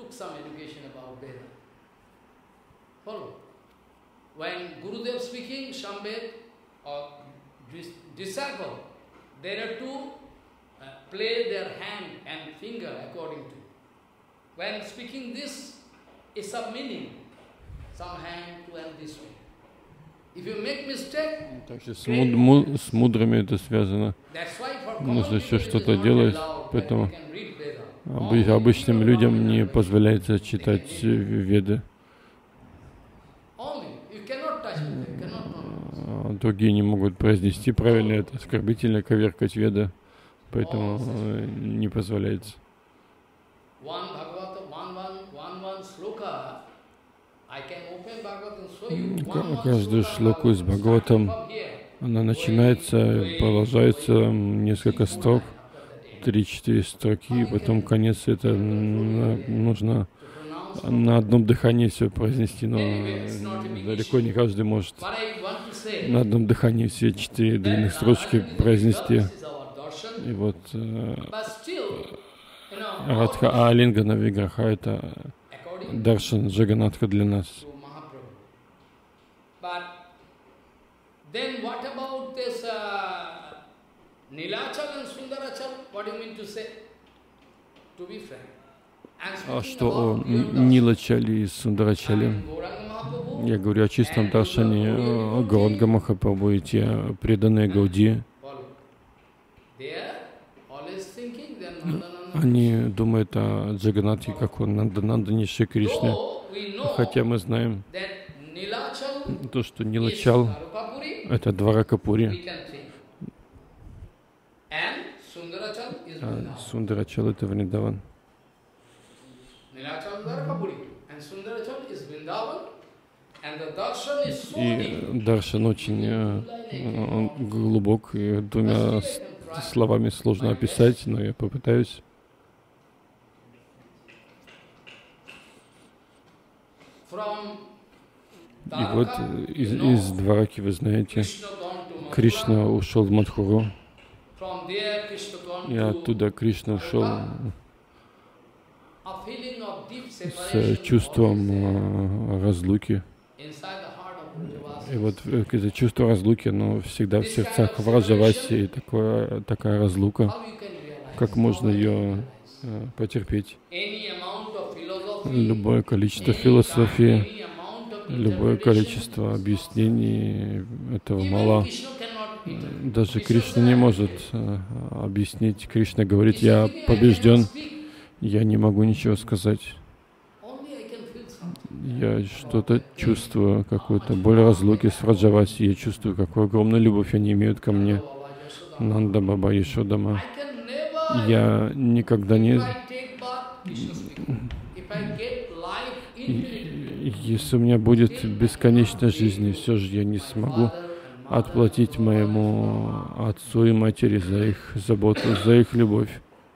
There are two uh, play their hand and finger according to. When speaking this, is some meaning. Some hand to and this way. If you make mistake, также с, муд, му, с мудрыми это связано. Нужно еще что-то делать, поэтому обы, обычным людям не позволяется читать Веды. а другие не могут произнести правильно, это оскорбительно коверкать веды, поэтому не позволяется. Каждую шлоку из Бхагаватам, она начинается, продолжается несколько строк, три-четыре строки, и потом конец, это нужно на одном дыхании все произнести, но далеко не каждый может на одном дыхании все четыре длинных строчки произнести. И вот Радха Алингана Виграха — это даршан Джаганатха для нас. А что о Нилачале и Сундарачале? Я говорю о чистом даршане Гауранга Махапрабху и те преданные Гауди. Они думают о Джаганатхе, как о Нанданандане Шри Кришне. Хотя мы знаем то, что Нилачал — это Дваракапури, а Сундарачал — это Вриндаван. И даршан очень глубок, и двумя словами сложно описать, но я попытаюсь. И вот из, из Двараки, вы знаете, Кришна ушел в Мадхуру, и оттуда Кришна ушел с чувством разлуки. И вот это чувство разлуки, оно всегда в сердцах Враджаваси, и такое, такая разлука, как можно ее потерпеть. Любое количество философии, любое количество объяснений, этого мало. Даже Кришна не может объяснить. Кришна говорит: я побежден, я не могу ничего сказать. Я что-то чувствую, какую-то боль разлуки с Враджаваси. Я чувствую, какую огромную любовь они имеют ко мне. Нанда, Баба, Ешодама. Я никогда не... Если у меня будет бесконечная жизнь, все же я не смогу отплатить моему отцу и матери за их заботу, за их любовь.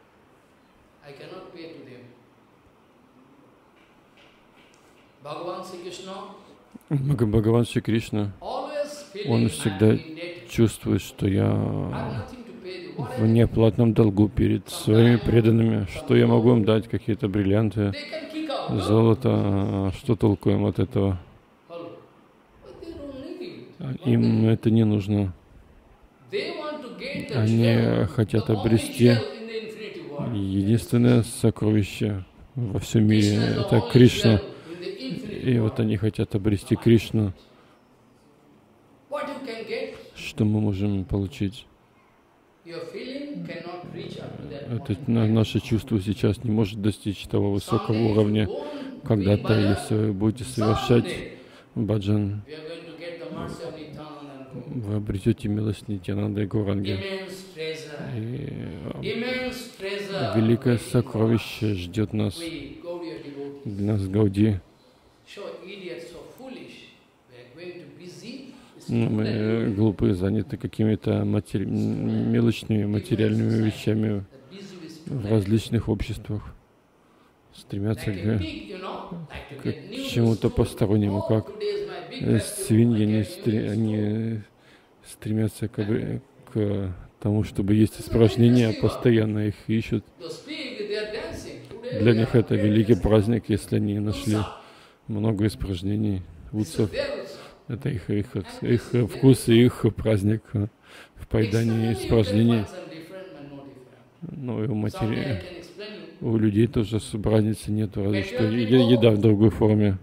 Бхагаван Шри Кришна, он всегда чувствует, что я в неоплатном долгу перед своими преданными, что я могу им дать, какие-то бриллианты, золото, что толку им от этого? Им это не нужно. Они хотят обрести единственное сокровище во всем мире, это Кришна. И вот они хотят обрести Кришну. Что мы можем получить? Это, наше чувство сейчас не может достичь того высокого уровня. Когда-то, если вы будете совершать баджан, вы обретете милость Нитьянанды и Гауранги. И великое сокровище ждет нас, для нас Гауди. Но мы глупые, заняты какими-то матери... мелочными материальными вещами в различных обществах, стремятся к, к чему-то постороннему, как свиньи, они, стр... они стремятся к... к тому, чтобы есть испражнения, постоянно их ищут. Для них это великий праздник, если они нашли много испражнений, утсов. Это их, их, их вкус и их праздник в поедании испражнений. Ну и у матери, у людей тоже разницы нет, разве что еда в другой форме.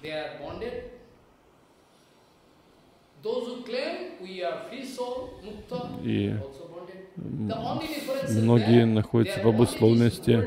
И многие находятся в обусловленности.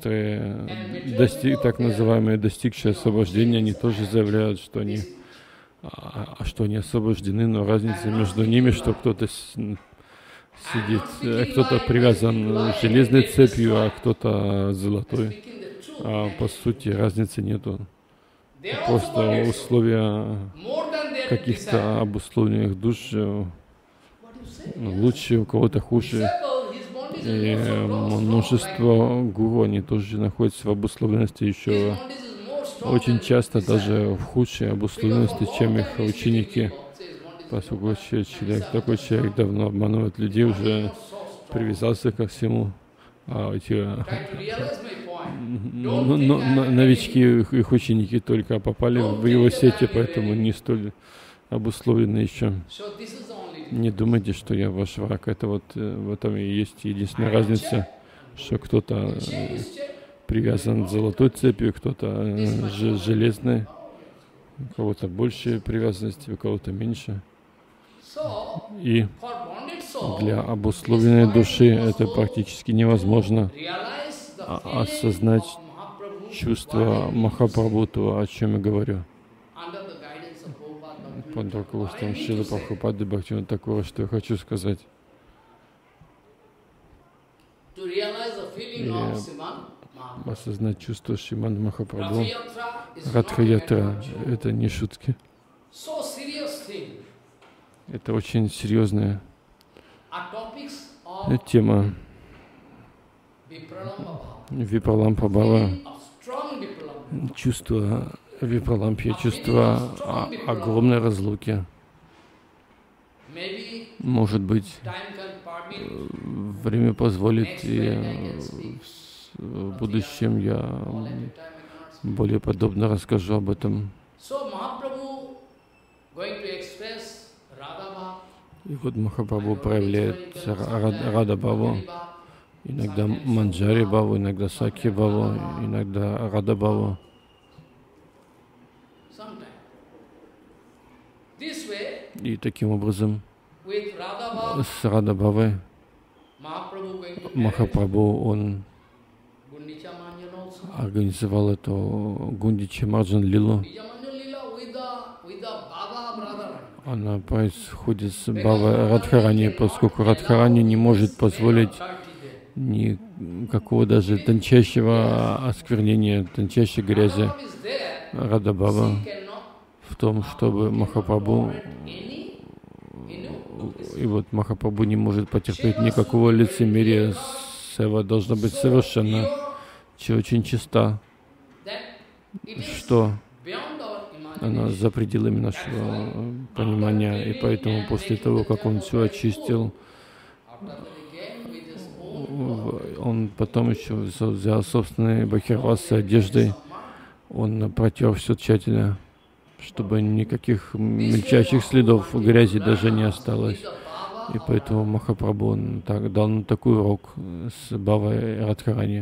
Некоторые достиг, так называемые достигшие освобождения, они тоже заявляют, что они а, а что они освобождены, но разница между ними, что кто-то сидит, кто-то привязан железной цепью, а кто-то золотой. А по сути разницы нету. Просто условия каких-то обусловленных душ лучше, у кого-то хуже. И множество гуру, они тоже находятся в обусловленности еще очень часто даже в худшей обусловленности, чем их ученики. Поскольку человек, такой человек давно обманывает людей, уже привязался ко всему. А эти ну, но, новички, их, их ученики только попали в его сети, поэтому не столь обусловлены еще. Не думайте, что я ваш враг. Это вот в этом и есть единственная разница, что кто-то привязан золотой цепью, кто-то железной, у кого-то больше привязанности, у кого-то меньше. И для обусловленной души это практически невозможно осознать чувство Махапрабху, то, о чем я говорю. Под руководством Шрилы Прабхупады Бхактивинода Тхакура, что я хочу сказать. И осознать чувство Шримад Махапрабху. Радха-ятра — это не шутки. Это очень серьезная тема. Випралампа-бхава, чувство випралампия, чувство огромной разлуки. Может быть, время позволит, и в будущем я более подробно расскажу об этом. И вот Махапрабху проявляет Рада-бхаву, иногда Манджари-бхаву, иногда Сакхи-бхаву, иногда Рада-бхаву. И таким образом с Рада-бхавой Махапрабху, он организовал эту Гундича Марджан Лилу. Она происходит с Бхава Радхарани, поскольку Радхарани не может позволить никакого даже тончайшего осквернения, тончайшей грязи. Рада-бхава в том, чтобы Махапрабху, и вот Махапрабху не может потерпеть никакого лицемерия. Сева должна быть совершенно, очень чиста, что она за пределами нашего понимания, и поэтому после того, как он все очистил, он потом еще взял собственной бахирвасы одеждой, он протер все тщательно, чтобы никаких мельчайших следов грязи даже не осталось. И поэтому Махапрабху он так, дал нам такой урок с Бхавой Радхарани.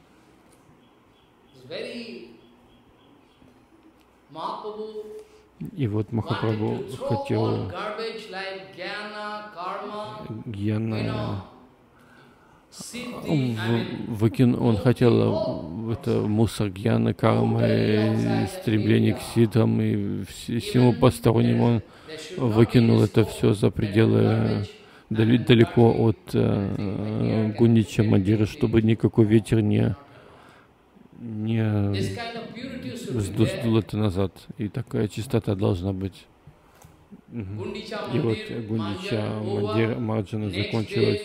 И вот Махапрабху хотел гьяна, он, выкин, он хотел это мусор гьяна, кармы, стремление к ситам и всему постороннему. Он выкинул это все за пределы, далеко от э, Гундича Мандира, чтобы никакой ветер не не сдул это назад. И такая чистота должна быть. И вот Гундича Мандира Марджана закончилась.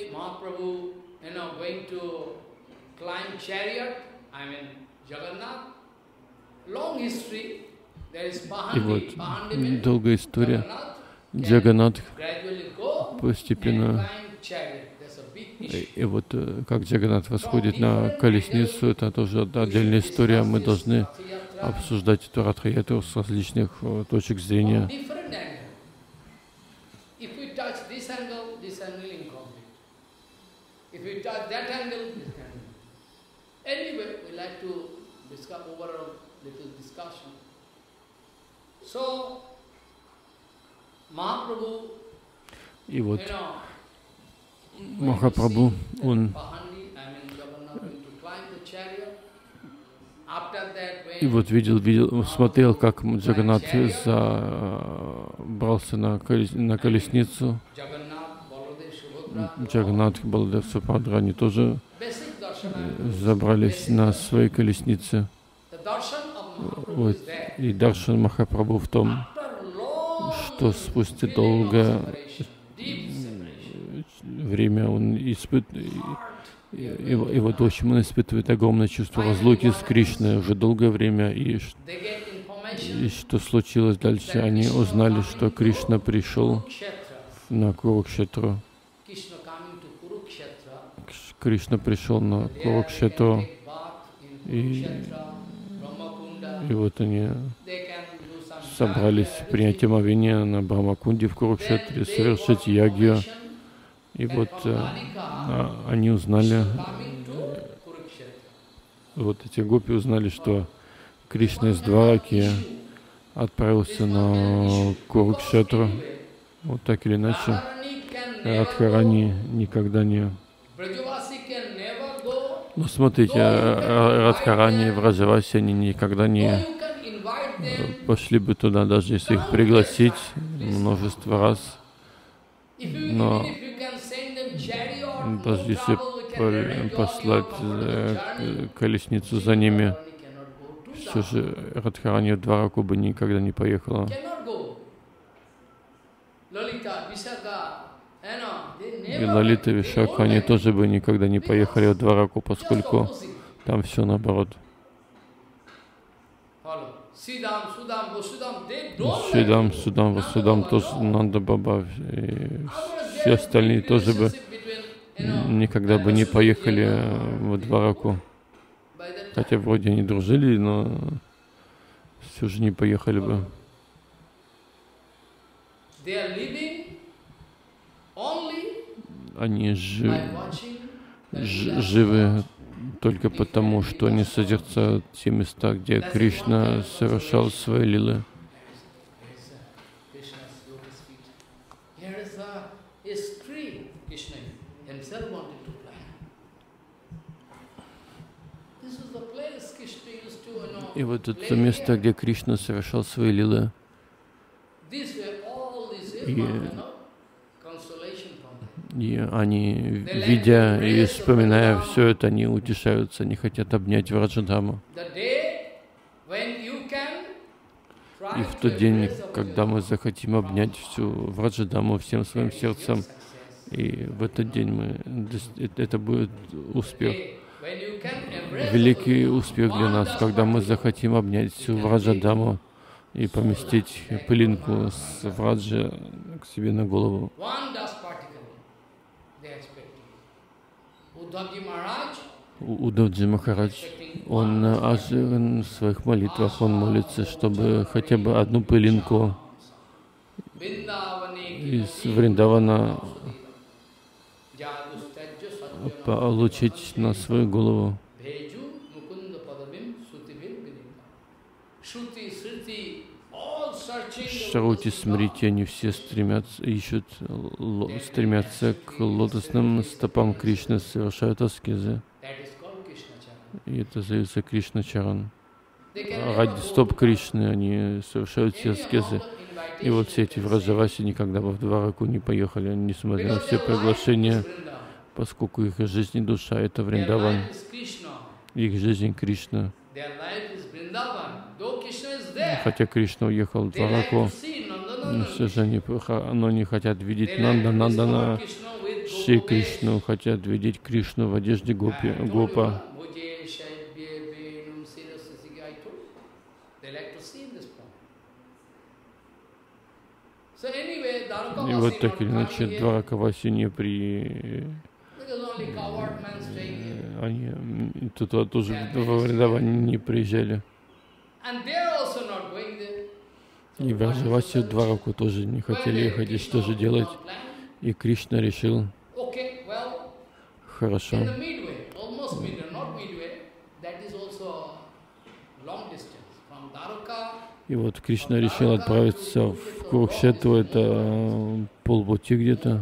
И вот долгая история. Джаганнат постепенно, и, и вот как Джаганнат восходит на колесницу, это тоже отдельная история. Мы должны обсуждать эту Радха-ятру с различных точек зрения. И вот Махапрабху, он И вот видел, видел, смотрел, как Джаганнат забрался на, колес, на колесницу. Джаганнат, Баладев, Субхадра, они тоже забрались на свои колесницы. Вот. И даршан Махапрабху в том, что спустя долгое время он испытывает, и, и, и вот в общем он испытывает огромное чувство разлуки с Кришной уже долгое время. И, и что случилось дальше? Они узнали, что Кришна пришел на Курукшетру. Кришна пришел на Курукшетру, и, и вот они собрались принять омовение на Брахмакунде в Курукшетре, совершить ягью. И вот а, они узнали, вот эти гопи узнали, что Кришна из Двараки отправился на Курукшетру. Вот так или иначе, Радхарани никогда не... Ну, смотрите, Радхарани в Раджавасе они никогда не пошли бы туда, даже если их пригласить множество раз. Но даже если послать колесницу за ними, все же Радхарани в Двараку бы никогда не поехала. И Лалита, Вишака, они тоже бы никогда не поехали в Двараку, поскольку там все наоборот. Шридам, Судам, Васудам, тоже Нанда Баба, и все остальные тоже бы никогда бы не поехали в Двараку. Хотя вроде они дружили, но все же не поехали бы. Они жив, ж, живы только потому, что они созерцают те места, где Кришна совершал свои лилы. И вот это место, где Кришна совершал свои лилы. И, и они, видя и вспоминая все это, они утешаются, они хотят обнять Враджадхаму. И в тот день, когда мы захотим обнять всю Враджадхаму всем своим сердцем, и в этот день мы, это будет успех, великий успех для нас, когда мы захотим обнять всю Враджадхаму и поместить пылинку с Враджа к себе на голову. Удавджи Махарадж, он оживлен в своих молитвах, он молится, чтобы хотя бы одну пылинку из Вриндавана получить на свою голову. Шрути, Смрити, они все стремятся, ищут, стремятся к лотосным стопам Кришны, совершают аскезы. И это зовется Кришна Чаран. Ради стоп Кришны они совершают все аскезы. И вот все эти Враджаваси никогда бы в Двараку не поехали, несмотря на все приглашения, поскольку их жизнь и душа — это Вриндаван, их жизнь Кришна. Хотя Кришна уехал в Двараку, но все же они, но не хотят видеть Нанда, Нандана, Шри Кришну, хотят видеть Кришну в одежде гопи, гопа. И вот так или иначе Дваракаваси не при... Они туда тоже во Вриндаване не приезжали. И Враджаваси в Двараку тоже не хотели ехать, и что же делать? И Кришна решил, хорошо, и вот Кришна решил отправиться в Курукшетру, это полпути где-то,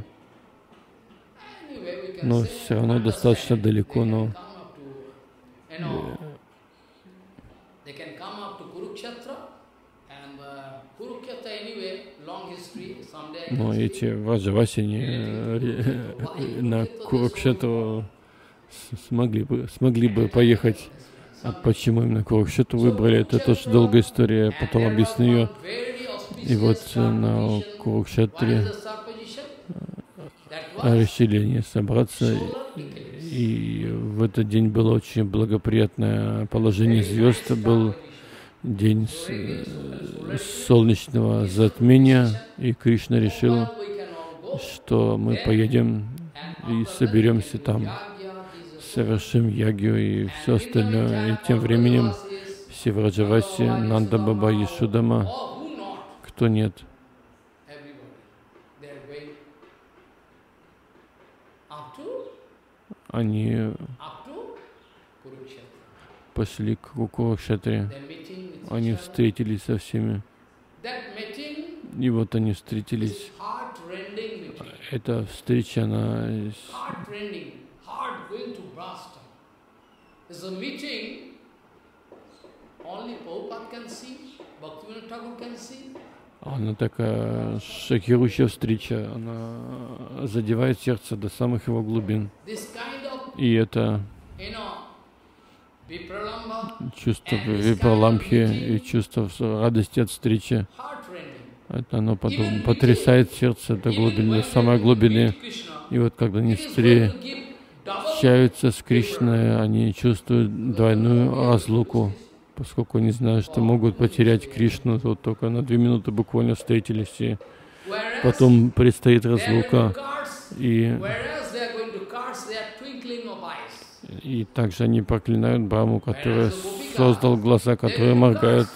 но все равно достаточно далеко, но Но эти Враджавасини на Курукшетру смогли бы, смогли бы поехать. А почему именно Курукшетру выбрали, это тоже долгая история, потом объясню ее. И вот на Курукшетре решили они собраться, и в этот день было очень благоприятное положение звезд, был день солнечного затмения, и Кришна решил, что мы поедем и соберемся там, совершим ягью и все остальное. И тем временем все Враджаваси, Нанда Баба, Яшодама, кто нет, они пошли к Курукшетре, они встретились со всеми. И вот они встретились. Эта встреча, она она такая шокирующая встреча, она задевает сердце до самых его глубин. И это чувство випраламбхи и чувство радости от встречи, это оно потом потрясает сердце до глубины, до самой глубины. И вот когда они встречаются с Кришной, они чувствуют двойную разлуку, поскольку они знают, что могут потерять Кришну. Вот только на две минуты буквально встретились, и потом предстоит разлука. И, и также они проклинают Брахму, который создал глаза, которые моргают.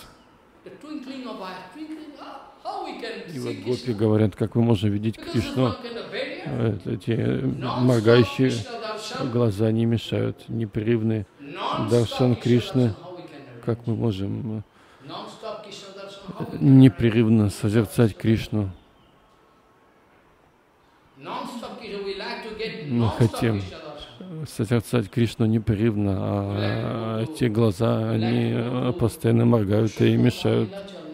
И вот гопи говорят, как мы можем видеть Кришну. Эти моргающие глаза не мешают, непрерывный даршан Кришны. Как мы можем непрерывно созерцать Кришну? Мы хотим созерцать Кришну непрерывно, а эти глаза, они постоянно моргают и мешают.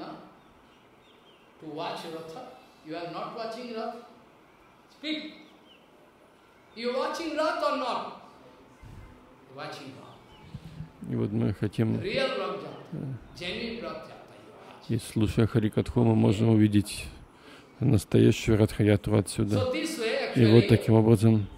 И вот мы хотим, и слушая Харикатху, мы можем увидеть настоящую Радхаятру отсюда. И вот таким образом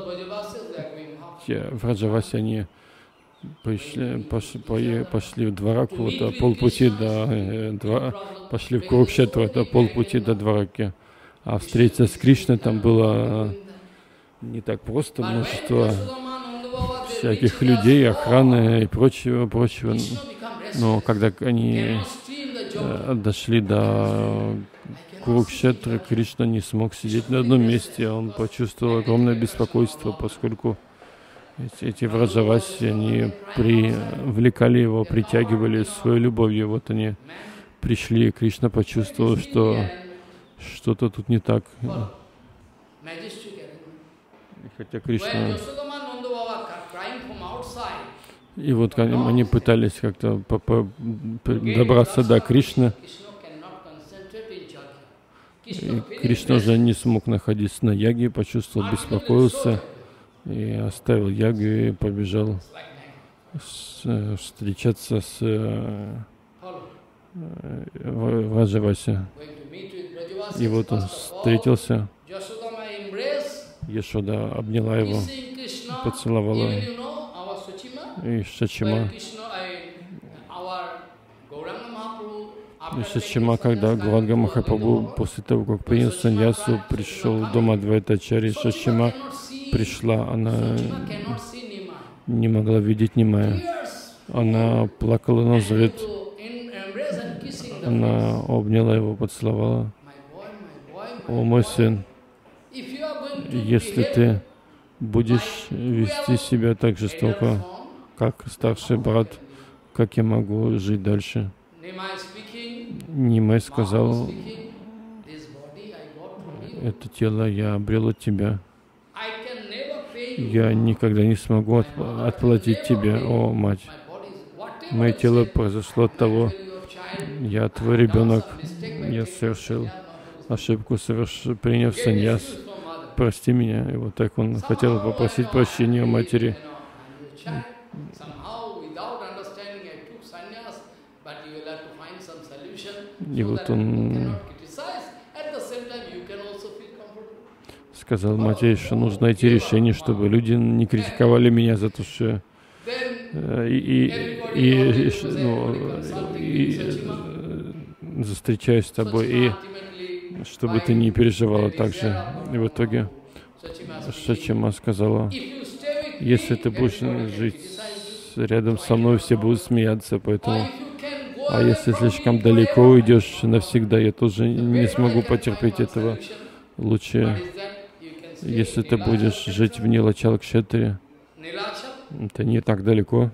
те Враджаваси, они пришли, пошли, пошли в Двараку, это полпути до э, двора, пошли в Курукшетру, это полпути до Двараки. А встретиться с Кришной там было не так просто, множество всяких людей, охраны и прочего, прочего. Но когда они э, дошли до Курукшетры, Кришна не смог сидеть на одном месте, он почувствовал огромное беспокойство, поскольку эти, эти Враджаваси, они привлекали его, притягивали своей любовью. Вот они пришли, и Кришна почувствовал, что что-то тут не так. Хотя Кришна... И вот они пытались как-то добраться до Кришны. И Кришна уже не смог находиться на яге, почувствовал, беспокоился и оставил ягу и побежал с, встречаться с Враджаваси. И вот он встретился. Яшода обняла его, поцеловала. И Шачима. И Шачима, когда Гауранга Махапрабху после того, как принял саньясу, пришел в дом Адвайтачари, Шачима пришла, она не могла видеть Нимая. Она плакала на взрыв. Она обняла его, поцеловала. О, мой сын, если ты будешь вести себя так жестоко, как старший брат, как я могу жить дальше? Нимай сказал, это тело я обрел от тебя. Я никогда не смогу отплатить тебе, о мать. Мое тело произошло от того, я твой ребенок, я совершил ошибку, соверш... приняв саньяс, прости меня. И вот так он хотел попросить прощения у матери. И вот он сказал матери, что нужно найти решение, чтобы люди не критиковали меня за то, что и, и, и, ну, и встречаюсь с тобой, и чтобы ты не переживала так же. И в итоге Шачима сказала: если ты будешь жить рядом со мной, все будут смеяться, поэтому... А если слишком далеко уйдешь навсегда, я тоже не смогу потерпеть этого. Лучше, если ты будешь жить в Нилачал-кшетре, это не так далеко.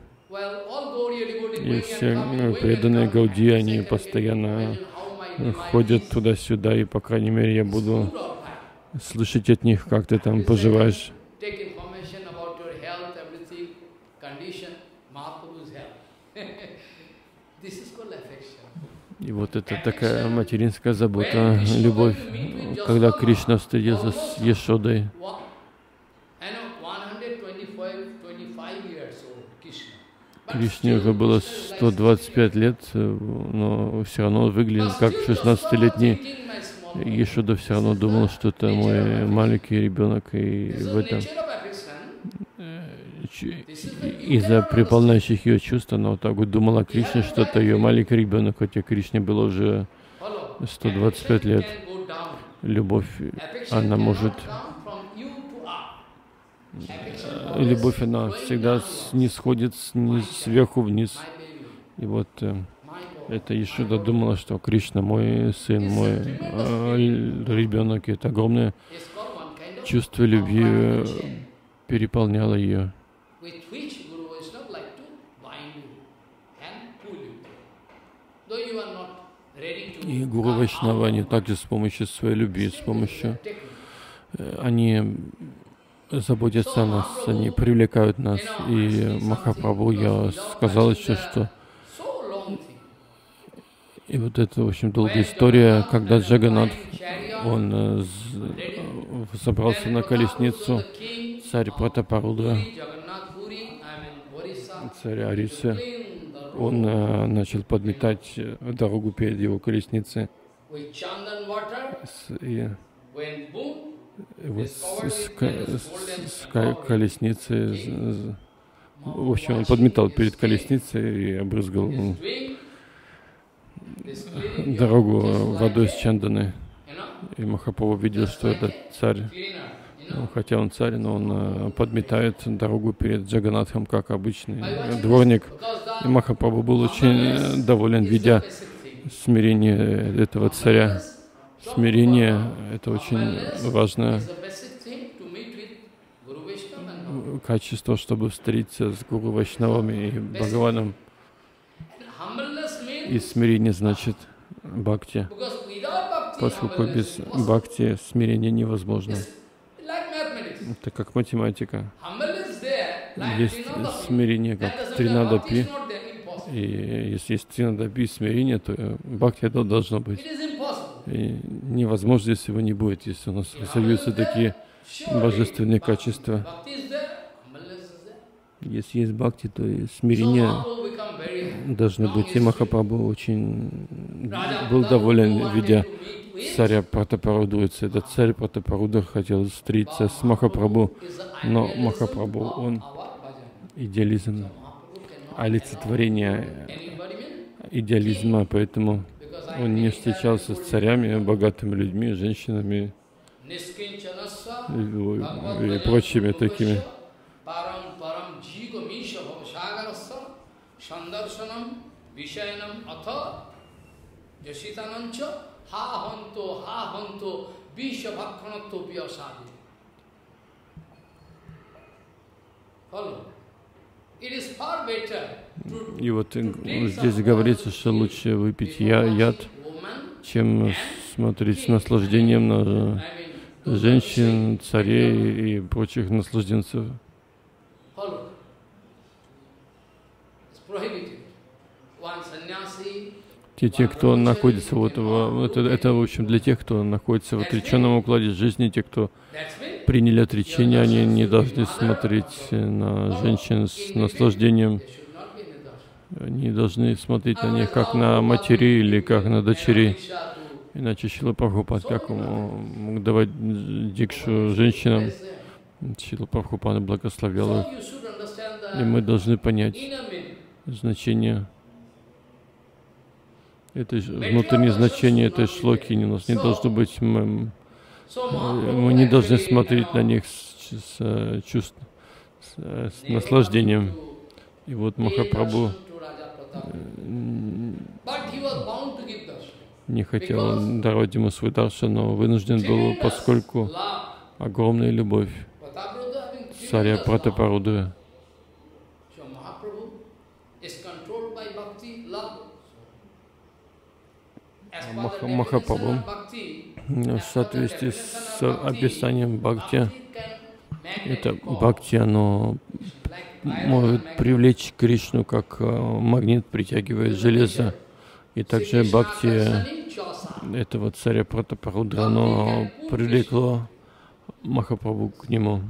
И все преданные Гауди, они постоянно ходят туда-сюда, и, по крайней мере, я буду слышать от них, как ты там поживаешь. И вот это такая материнская забота, любовь, когда Кришна встретился с Яшодой. Кришне уже было сто двадцать пять лет, но все равно он выглядит как шестнадцатилетний. Яшода все равно думала, что это мой маленький ребенок, и в этом из-за приполняющих ее чувств она вот так вот думала о Кришне, что это ее маленький ребенок, хотя Кришне было уже сто двадцать пять лет. Любовь, она может... Любовь, она всегда снисходит сниз, сверху вниз. И вот э, это Яшода думала, что Кришна мой сын, мой э, ребенок. И это огромное чувство любви э, переполняло ее. И Гуру Вайшнава, они также с помощью своей любви, с помощью... Э, они заботятся о нас, они привлекают нас. И Махапрабху, я сказал еще, что... И вот это, в общем, долгая история, когда Джаганнатх, он э, забрался на колесницу, царь Пратапарудра, царь Арисы, он э, начал подметать дорогу перед его колесницей. С, и, и вот с, с, с, с колесницы, в общем, он подметал перед колесницей и обрызгал дорогу водой с чанданы. И Махапрабху видел, что этот царь, ну, хотя он царь, но он uh, подметает дорогу перед Джаганнатхом, как обычный дворник. И Махапрабху был очень доволен, видя смирение этого царя. Смирение — это очень важное качество, чтобы встретиться с Гуру Вайшнавами и Бхагаваном. И смирение значит бхакти, поскольку без бхакти смирение невозможно. Это как математика. Есть смирение, как тринадапи, и если есть тринадапи смирение, то бхакти это должно быть. И невозможно, если его не будет, если у нас развиваются такие божественные качества. Если есть бхакти, то и смирение должно быть. И Махапрабху очень был доволен, видя царя Пратапарудра. Этот царь Пратапарудра хотел встретиться с Махапрабху, но Махапрабху, он идеализм, олицетворение идеализма, поэтому он не встречался с царями, богатыми людьми, женщинами и прочими такими. И вот здесь говорится, что лучше выпить я, яд, чем смотреть с наслаждением на женщин, царей и прочих наслажденцев. те, те, кто находится вот в, это, это, в общем, для тех, кто находится в отреченном укладе жизни, те, кто приняли отречение, они не должны смотреть на женщин с наслаждением, они должны смотреть на них как на матери или как на дочерей. Иначе Шрила Прабхупад как мог давать дикшу женщинам? Шрила Прабхупада благословлял их. И мы должны понять значение, это внутреннее значение этой шлоки. У нас не должно быть, мы, мы не должны смотреть на них с, с, чувств, с, с наслаждением. И вот Махапрабху не хотел давать ему свой даршан, но вынужден был, поскольку огромная любовь царя Пратапарудра. Маха, Махапрабху в соответствии с описанием бхакти, это бхакти, оно может привлечь Кришну, как магнит притягивает железо. И также бхакти этого царя Пратапарудра, оно привлекло Махапрабху к нему.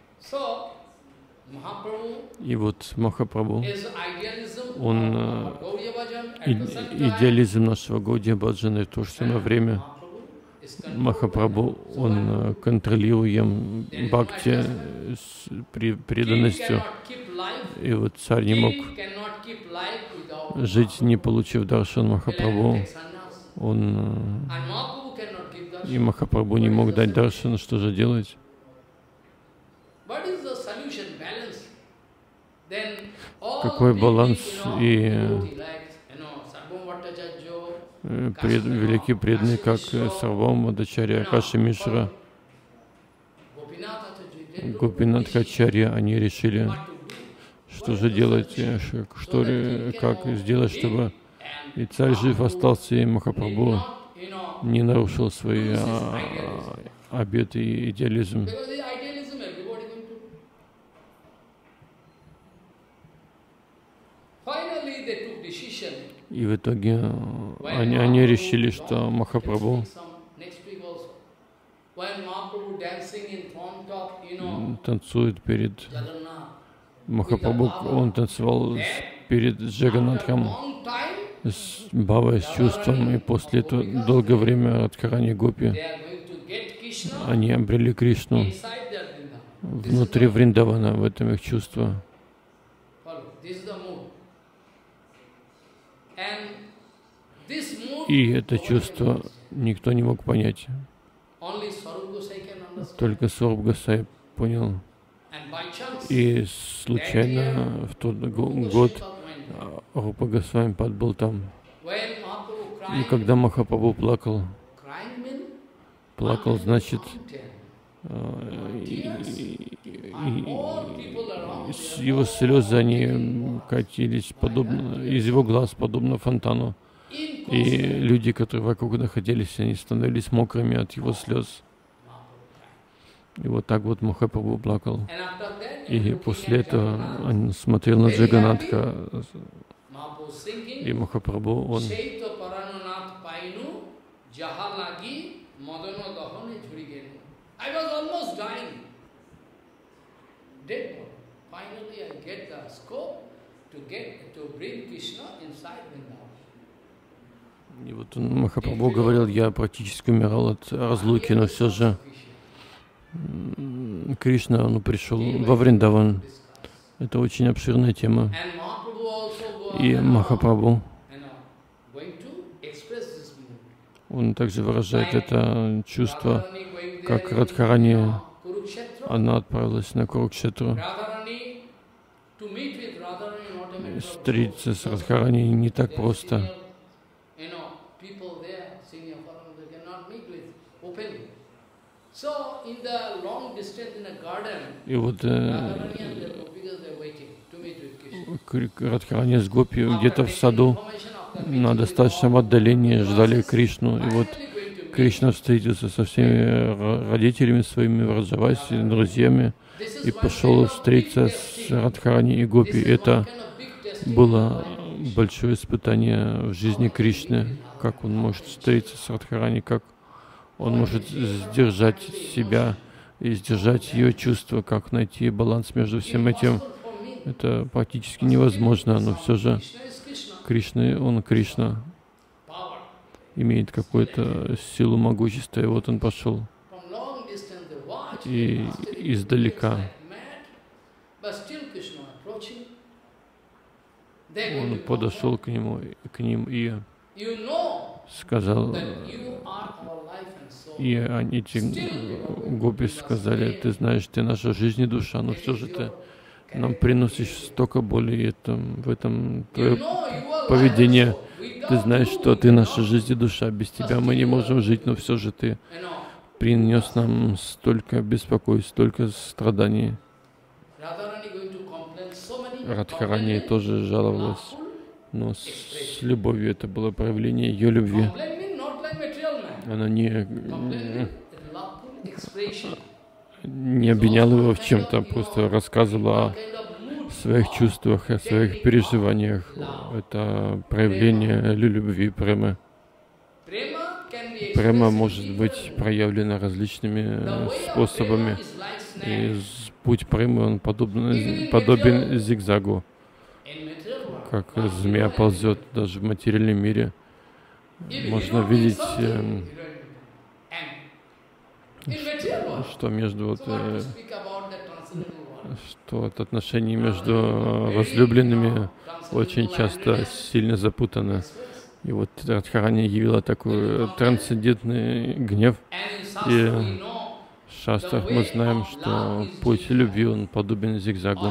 И вот Махапрабху, он идеализм нашего Гаудия Баджана, и в то же самое время Махапрабху, он контролируем бхакти с преданностью. И вот царь не мог жить, не получив даршан Махапрабху. Он и Махапрабху не мог дать даршан, что же делать? Какой баланс? И пред, великие преданные, как Сарвабхаума Бхаттачарья, Акаши Мишра, Гопинат Ачарья, они решили, что же делать, что, как сделать, чтобы и царь жив остался, и Махапрабху не нарушил свои а, обеты и идеализм. И в итоге они, они решили, что Махапрабху танцует перед Махапрабху, он танцевал перед Джаганатхом с бхавой, с чувством, и после этого долгое время Радхарани Гопи, они обрели Кришну внутри Вриндавана, в этом их чувство. И это чувство никто не мог понять. Только Сваруб Госай понял. И случайно в тот год Рупа Госвамипад был там. И когда Махапрабху плакал, плакал, значит, и, и, и его слезы, они катились подобно, из его глаз, подобно фонтану. И люди, которые вокруг находились, они становились мокрыми от его слез. И вот так вот Махапрабху плакал. И после этого он смотрел на Джаганатха. И Махапрабху, он И вот он, Махапрабху говорил, я практически умирал от разлуки, но все же Кришна, он пришел во Вриндаван. Это очень обширная тема. И Махапрабху, он также выражает это чувство, как Радхарани, она отправилась на Курукшетру. Встретиться с Радхарани не так просто. И вот э, Радхарани с Гопи где-то в саду на достаточном отдалении ждали Кришну. И вот Кришна встретился со всеми родителями своими, Враджаваси, друзьями, и пошел встретиться с Радхарани и Гопи. Это было большое испытание в жизни Кришны, как он может встретиться с Радхарани, как он может сдержать себя и сдержать ее чувства, как найти баланс между всем этим. Это практически невозможно, но все же Кришна, он Кришна, имеет какую-то силу, могущества, и вот он пошел. И издалека он подошел к нему, к ним и сказал, и они, эти гопи сказали: ты знаешь, ты наша жизнь и душа, но все же ты нам приносишь столько боли, и это, в этом твое поведение. Ты знаешь, что ты наша жизнь и душа, без тебя мы не можем жить, но все же ты принес нам столько беспокойств, столько страданий. Радхарани тоже жаловалась, но с, с любовью, это было проявление ее любви. Она не, не обвиняла его в чем-то, просто рассказывала о своих чувствах, о своих переживаниях. Это проявление любви, премы. Према может быть проявлена различными способами. И путь премы, он подобен, подобен зигзагу. Как змея ползет даже в материальном мире. Можно видеть, э, что между вот, э, что вот отношения между возлюбленными очень часто сильно запутаны. И вот Радхарани явила такой трансцендентный гнев. И в шастрах мы знаем, что путь любви, он подобен зигзагу.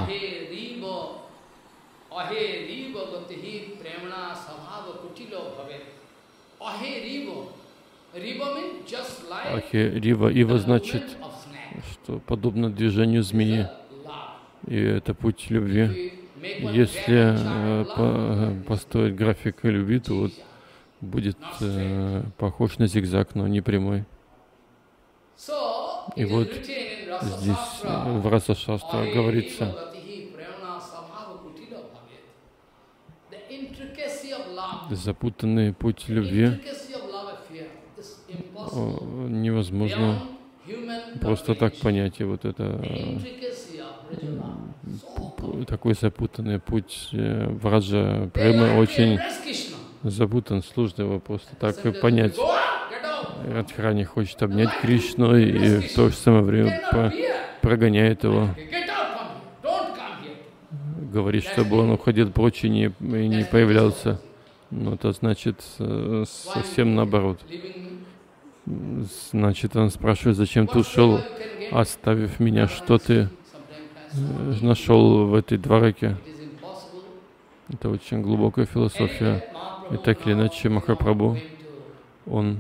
Ахи рива, ива значит, что подобно движению змеи. И это путь любви. Если э, по, построить график любви, то вот будет э, похож на зигзаг, но не прямой. И вот здесь в Раса-шастра говорится, запутанный путь любви невозможно просто так понять. И вот это такой запутанный путь враджа премы очень запутан, сложно его просто так и понять. Радхарани хочет обнять Кришну и в то же самое время по прогоняет его. Говорит, чтобы он уходил прочь и не, и не появлялся. Но это значит совсем наоборот. Значит, он спрашивает, зачем ты ушел, оставив меня, что ты нашел в этой двараке. Это очень глубокая философия. И так или иначе, Махапрабху, он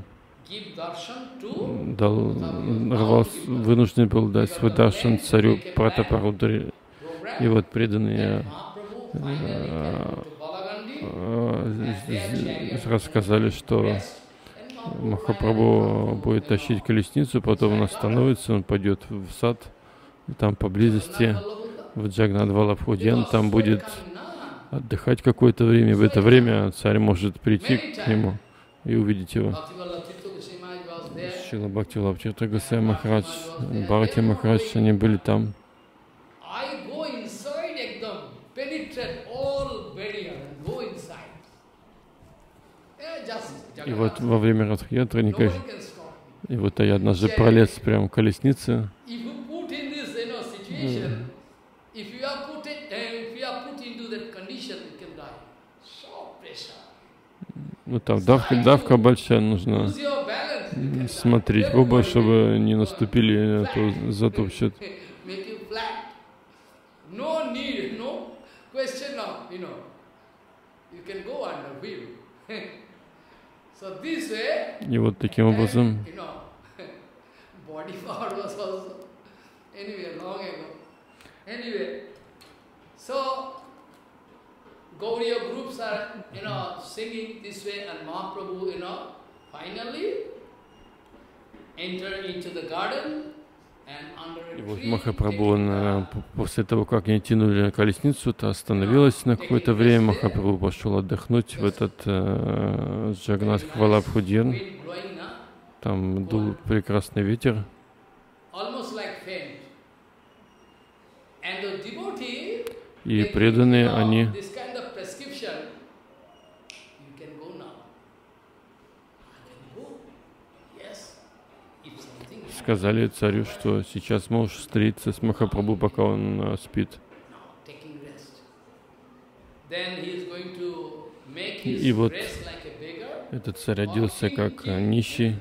дал, рвался, вынужден был дать свой даршан царю Пратапарудре. И вот преданные рассказали, что Махапрабху будет тащить колесницу, потом он остановится, он пойдет в сад, там поблизости, в Джагнат-Валабхудьян, там будет отдыхать какое-то время. В это время царь может прийти к нему и увидеть его. Шрила Бхактивинода Тиртха Госвами Махарадж, Бхарати Махарадж, они были там. И вот во время Радха-ятры никак... И вот я однажды пролез прямо в колеснице. Ну там давка, давка большая, нужно смотреть в оба, чтобы не наступили, а то затопчет. И вот таким образом Gauriya groups are, you know, singing this way, and Mahaprabhu, you know, finally enter into the garden И вот Махапрабху, он, после того, как они тянули колесницу, то остановилась на какое-то время. Махапрабху пошел отдохнуть в этот э, Джаганнат Валабхудир. Там дул прекрасный ветер. И преданные, они сказали царю, что сейчас можешь встретиться с Махапрабху, пока он uh, спит. И вот этот царь оделся как нищий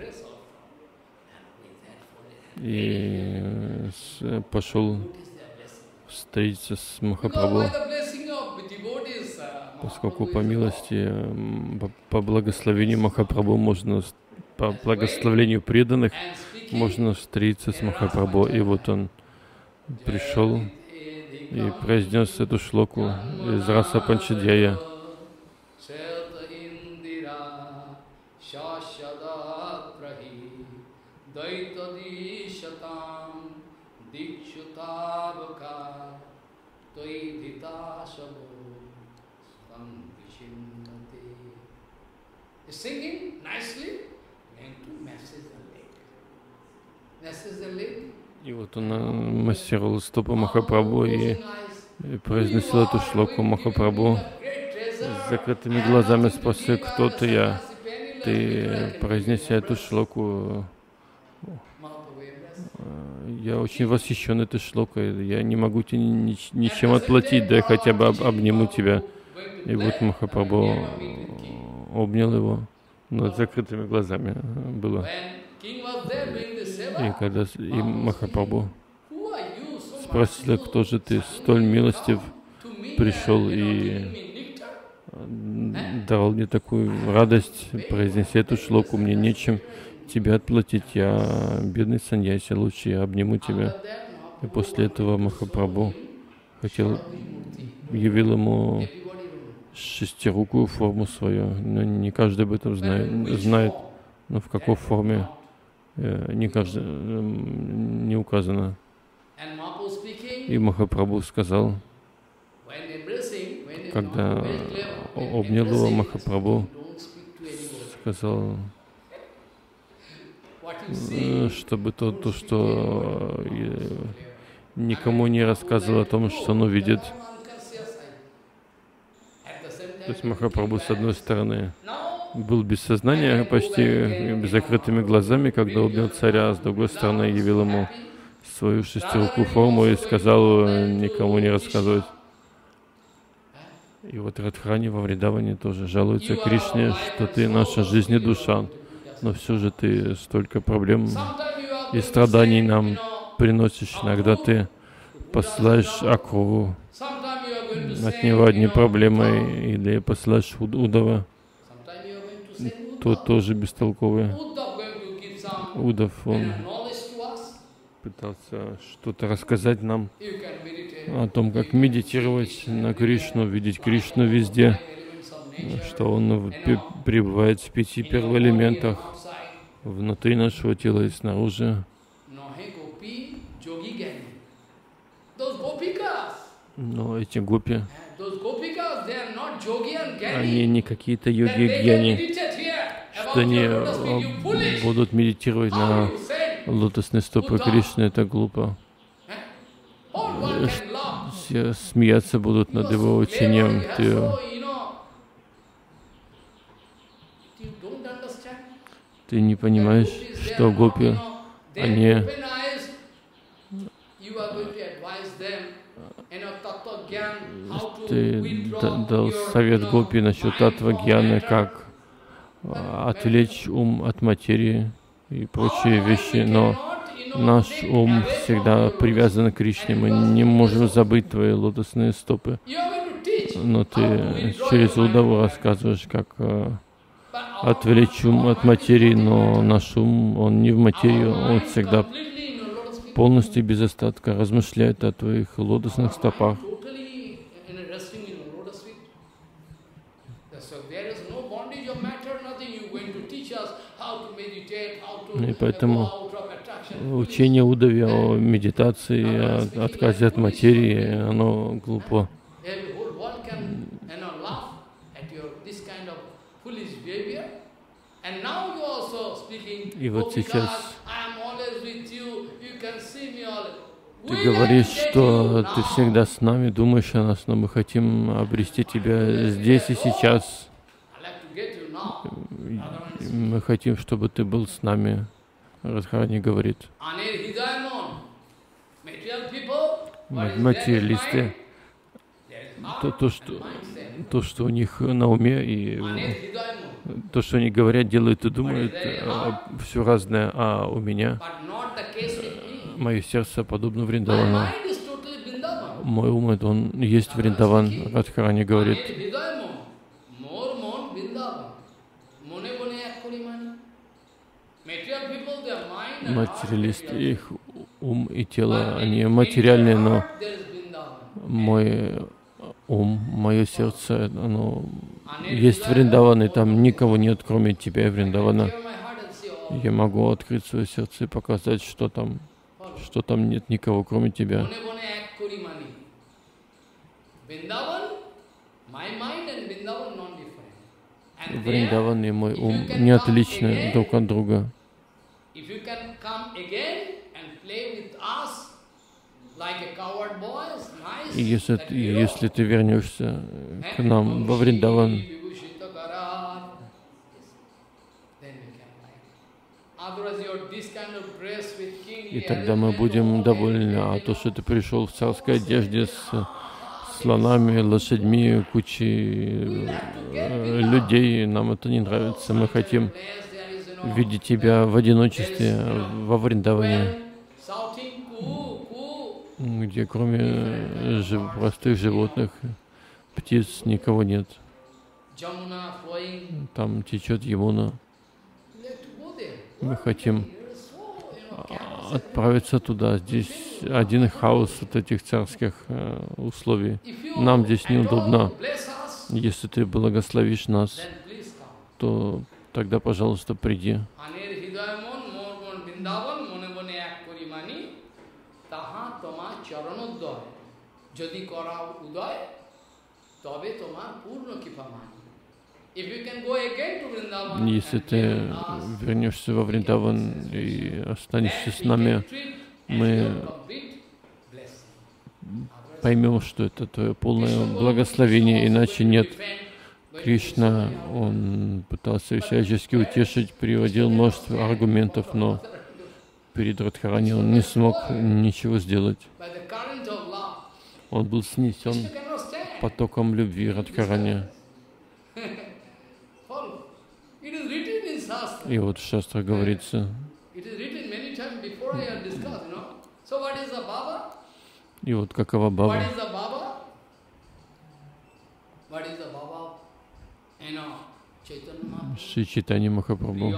и с, пошел встретиться с Махапрабху, поскольку по милости, по, по благословению Махапрабху можно, по благословению преданных, можно встретиться с Махапрабху. И вот он пришел и произнес эту шлоку из Раса Панчадьяя. И вот он массировал стопы Махапрабху и, и произносил эту шлоку. Махапрабху с закрытыми глазами спросил, кто ты я. Ты, произнеся эту шлоку, я очень восхищен этой шлокой, я не могу тебе ни, ничем отплатить, да я хотя бы об, обниму тебя. И вот Махапрабху обнял его, но с закрытыми глазами было. И когда и Махапрабху спросили, кто же ты, столь милостив, пришел и дал мне такую радость, произнеся эту шлоку, мне нечем тебе отплатить, я бедный саньяси, лучше я обниму тебя. И после этого Махапрабху хотел, явил ему шестирукую форму свою, но не каждый об этом знает, знает, но в какой форме не каждый, не указано. И Махапрабху сказал, когда обнял его, Махапрабху сказал, чтобы то, то, что никому не рассказывал о том, что он увидит. То есть Махапрабху, с одной стороны, был без сознания, почти с закрытыми глазами, когда обнял царя, а с другой стороны, явил ему свою шестирукую форму и сказал никому не рассказывать. И вот Радхарани во Вриндаване тоже жалуется Кришне, что ты наша жизнь и душа, но все же ты столько проблем и страданий нам приносишь. Иногда ты посылаешь Акуру, от него одни проблемы, или посылаешь Удава, тот тоже бестолковый. Удав, он пытался что-то рассказать нам о том, как медитировать на Кришну, видеть Кришну везде, что он пребывает в пяти первоэлементах, внутри нашего тела и снаружи. Но эти гопи, они не какие-то йоги-гьяни, что они будут медитировать на лотосные стопы Кришны, это глупо. Все смеяться будут над его учением. Ты, ты не понимаешь, что гопи, они ты дал совет гопи насчет татва-гьяны, как отвлечь ум от материи и прочие вещи, но наш ум всегда привязан к Кришне, мы не можем забыть твои лотосные стопы. Но ты через Удаву рассказываешь, как отвлечь ум от материи, но наш ум, он не в материю, он всегда полностью без остатка размышляет о твоих лотосных стопах. И поэтому учение Уддави о медитации, о отказе от материи, оно глупо. И вот сейчас ты говоришь, что ты всегда с нами, думаешь о нас, но мы хотим обрести тебя здесь и сейчас. Мы хотим, чтобы ты был с нами. Радхарани говорит. Материалисты, то, то, что, то, что у них на уме, и то, что они говорят, делают и думают, все разное, а у меня мое сердце подобно Вриндавану. Мой ум, это он есть Вриндаван. Радхарани говорит. Материалисты, их ум и тело, они материальные, но мой ум, мое сердце, оно есть Вриндаван, и там никого нет, кроме тебя, Вриндавана. Я могу открыть свое сердце и показать, что там, что там нет никого, кроме тебя. Вриндаван и мой ум не отличны друг от друга. И если, если ты вернешься к нам во Вриндаван, и тогда мы будем довольны. А то, что ты пришел в царской одежде с слонами, лошадьми, кучей э, людей, нам это не нравится. Мы хотим видеть тебя в одиночестве во Вриндаване, где кроме жив, простых животных, птиц, никого нет. Там течет Ямуна. Мы хотим отправиться туда. Здесь один хаос от этих царских э, условий. Нам здесь неудобно. Если ты благословишь нас, то тогда, пожалуйста, приди. Если ты вернешься во Вриндаван и останешься с нами, мы поймем, что это твое полное благословение, иначе нет. Кришна, он пытался всячески утешить, приводил множество аргументов, но перед Радхарани он не смог ничего сделать. Он был снесен потоком любви Радхарани. И вот в Шастрах говорится, и вот какова Баба? Шри Чайтанья Махапрабху.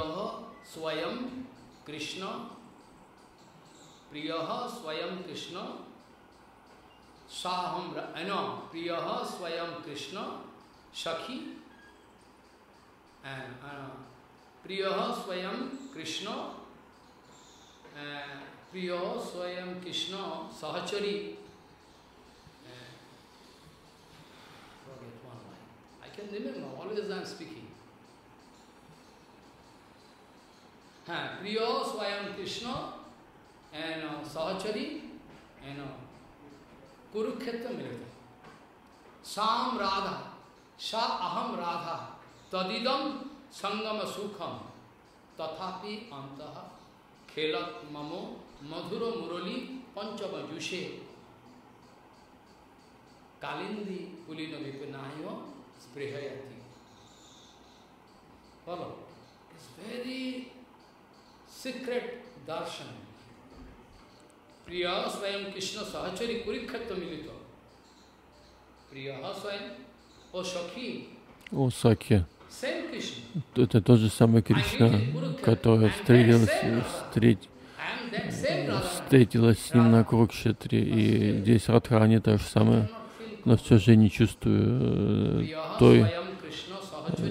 Priyaha Swayam Krishna, Priyaha Swayam Krishna Sahachari. Forget one line. I can remember, always I am speaking. Priyaha Swayam Krishna and Sahachari and Kurukshetra Milita. Sam Radha, Sa Aham Radha, Tadidam Sangama Sukham Tathapi Antaha Khelat Mamo Madhuro Murali Panchama Jushe Kalindi Pulino Vipinayo Sprihayati. Follow. It's very secret darshan. Priya Swayam Krishna Sahachari Kurikhatta Milito. Priya Swayam O Shakhi. О Саки. Это тот же самый Кришна, который встретилась, встретилась, встретилась с ним на Курукшетре. И здесь Радхарани то же самое, но все же не чувствую той,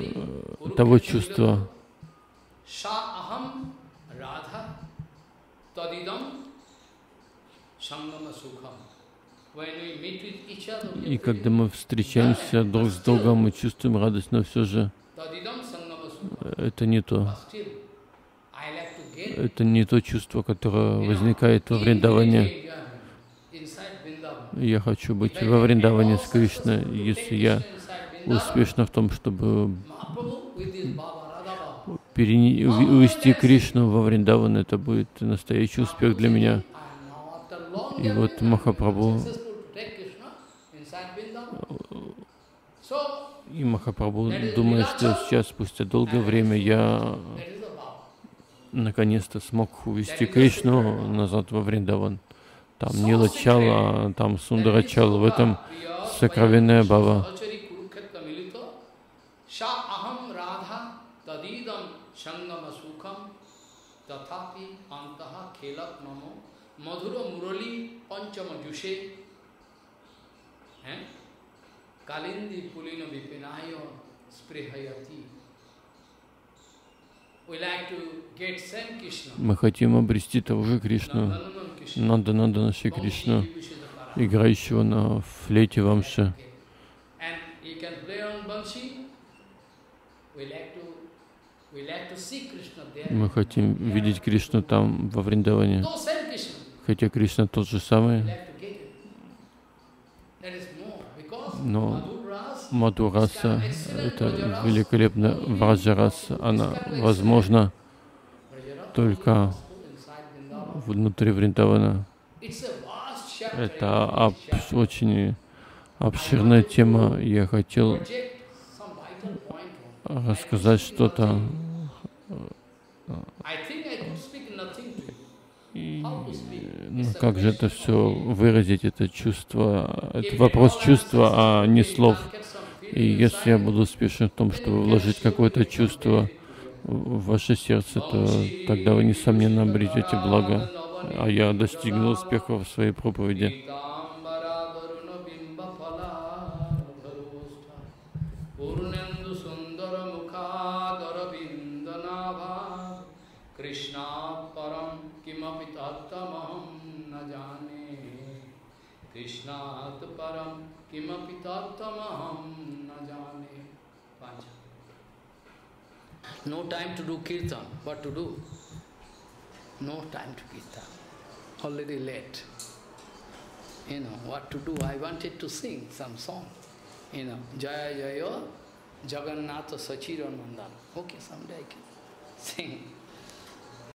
того чувства. И когда мы встречаемся друг с другом, мы чувствуем радость, но все же это не то. Это не то чувство, которое возникает во Вриндаване. Я хочу быть во Вриндаване с Кришной. Если я успешна в том, чтобы перене... увести Кришну во Вриндаван, это будет настоящий успех для меня. И вот Махапрабху и Махапрабху думает, что сейчас, спустя долгое время, я наконец-то смог увести Кришну назад во Вриндаван. Там не Лачала, там Сундарачала, в этом сокровенная бхава. Мы хотим обрести того же Кришну, Нанда-Нандана Шри Кришну, играющего на флейте Вамши. Мы хотим видеть Кришну там, во Вриндаване. Хотя Кришна тот же самый, но Мадхураса — это великолепно, Враджараса, она возможна только внутри Вриндавана. Это об, очень обширная тема. Я хотел рассказать что-то. И, ну, как же это все выразить, это чувство, это вопрос чувства, а не слов. И если я буду успешен в том, чтобы вложить какое-то чувство в ваше сердце, то тогда вы, несомненно, обретете благо. А я достигну успеха в своей проповеди. No time to do kirtan. What to do? No time to kirtan. Already late. You know, what to do? I wanted to sing some song. You know, Jaya Jaya Jagannatha Sachiranandan. Okay, someday I can sing.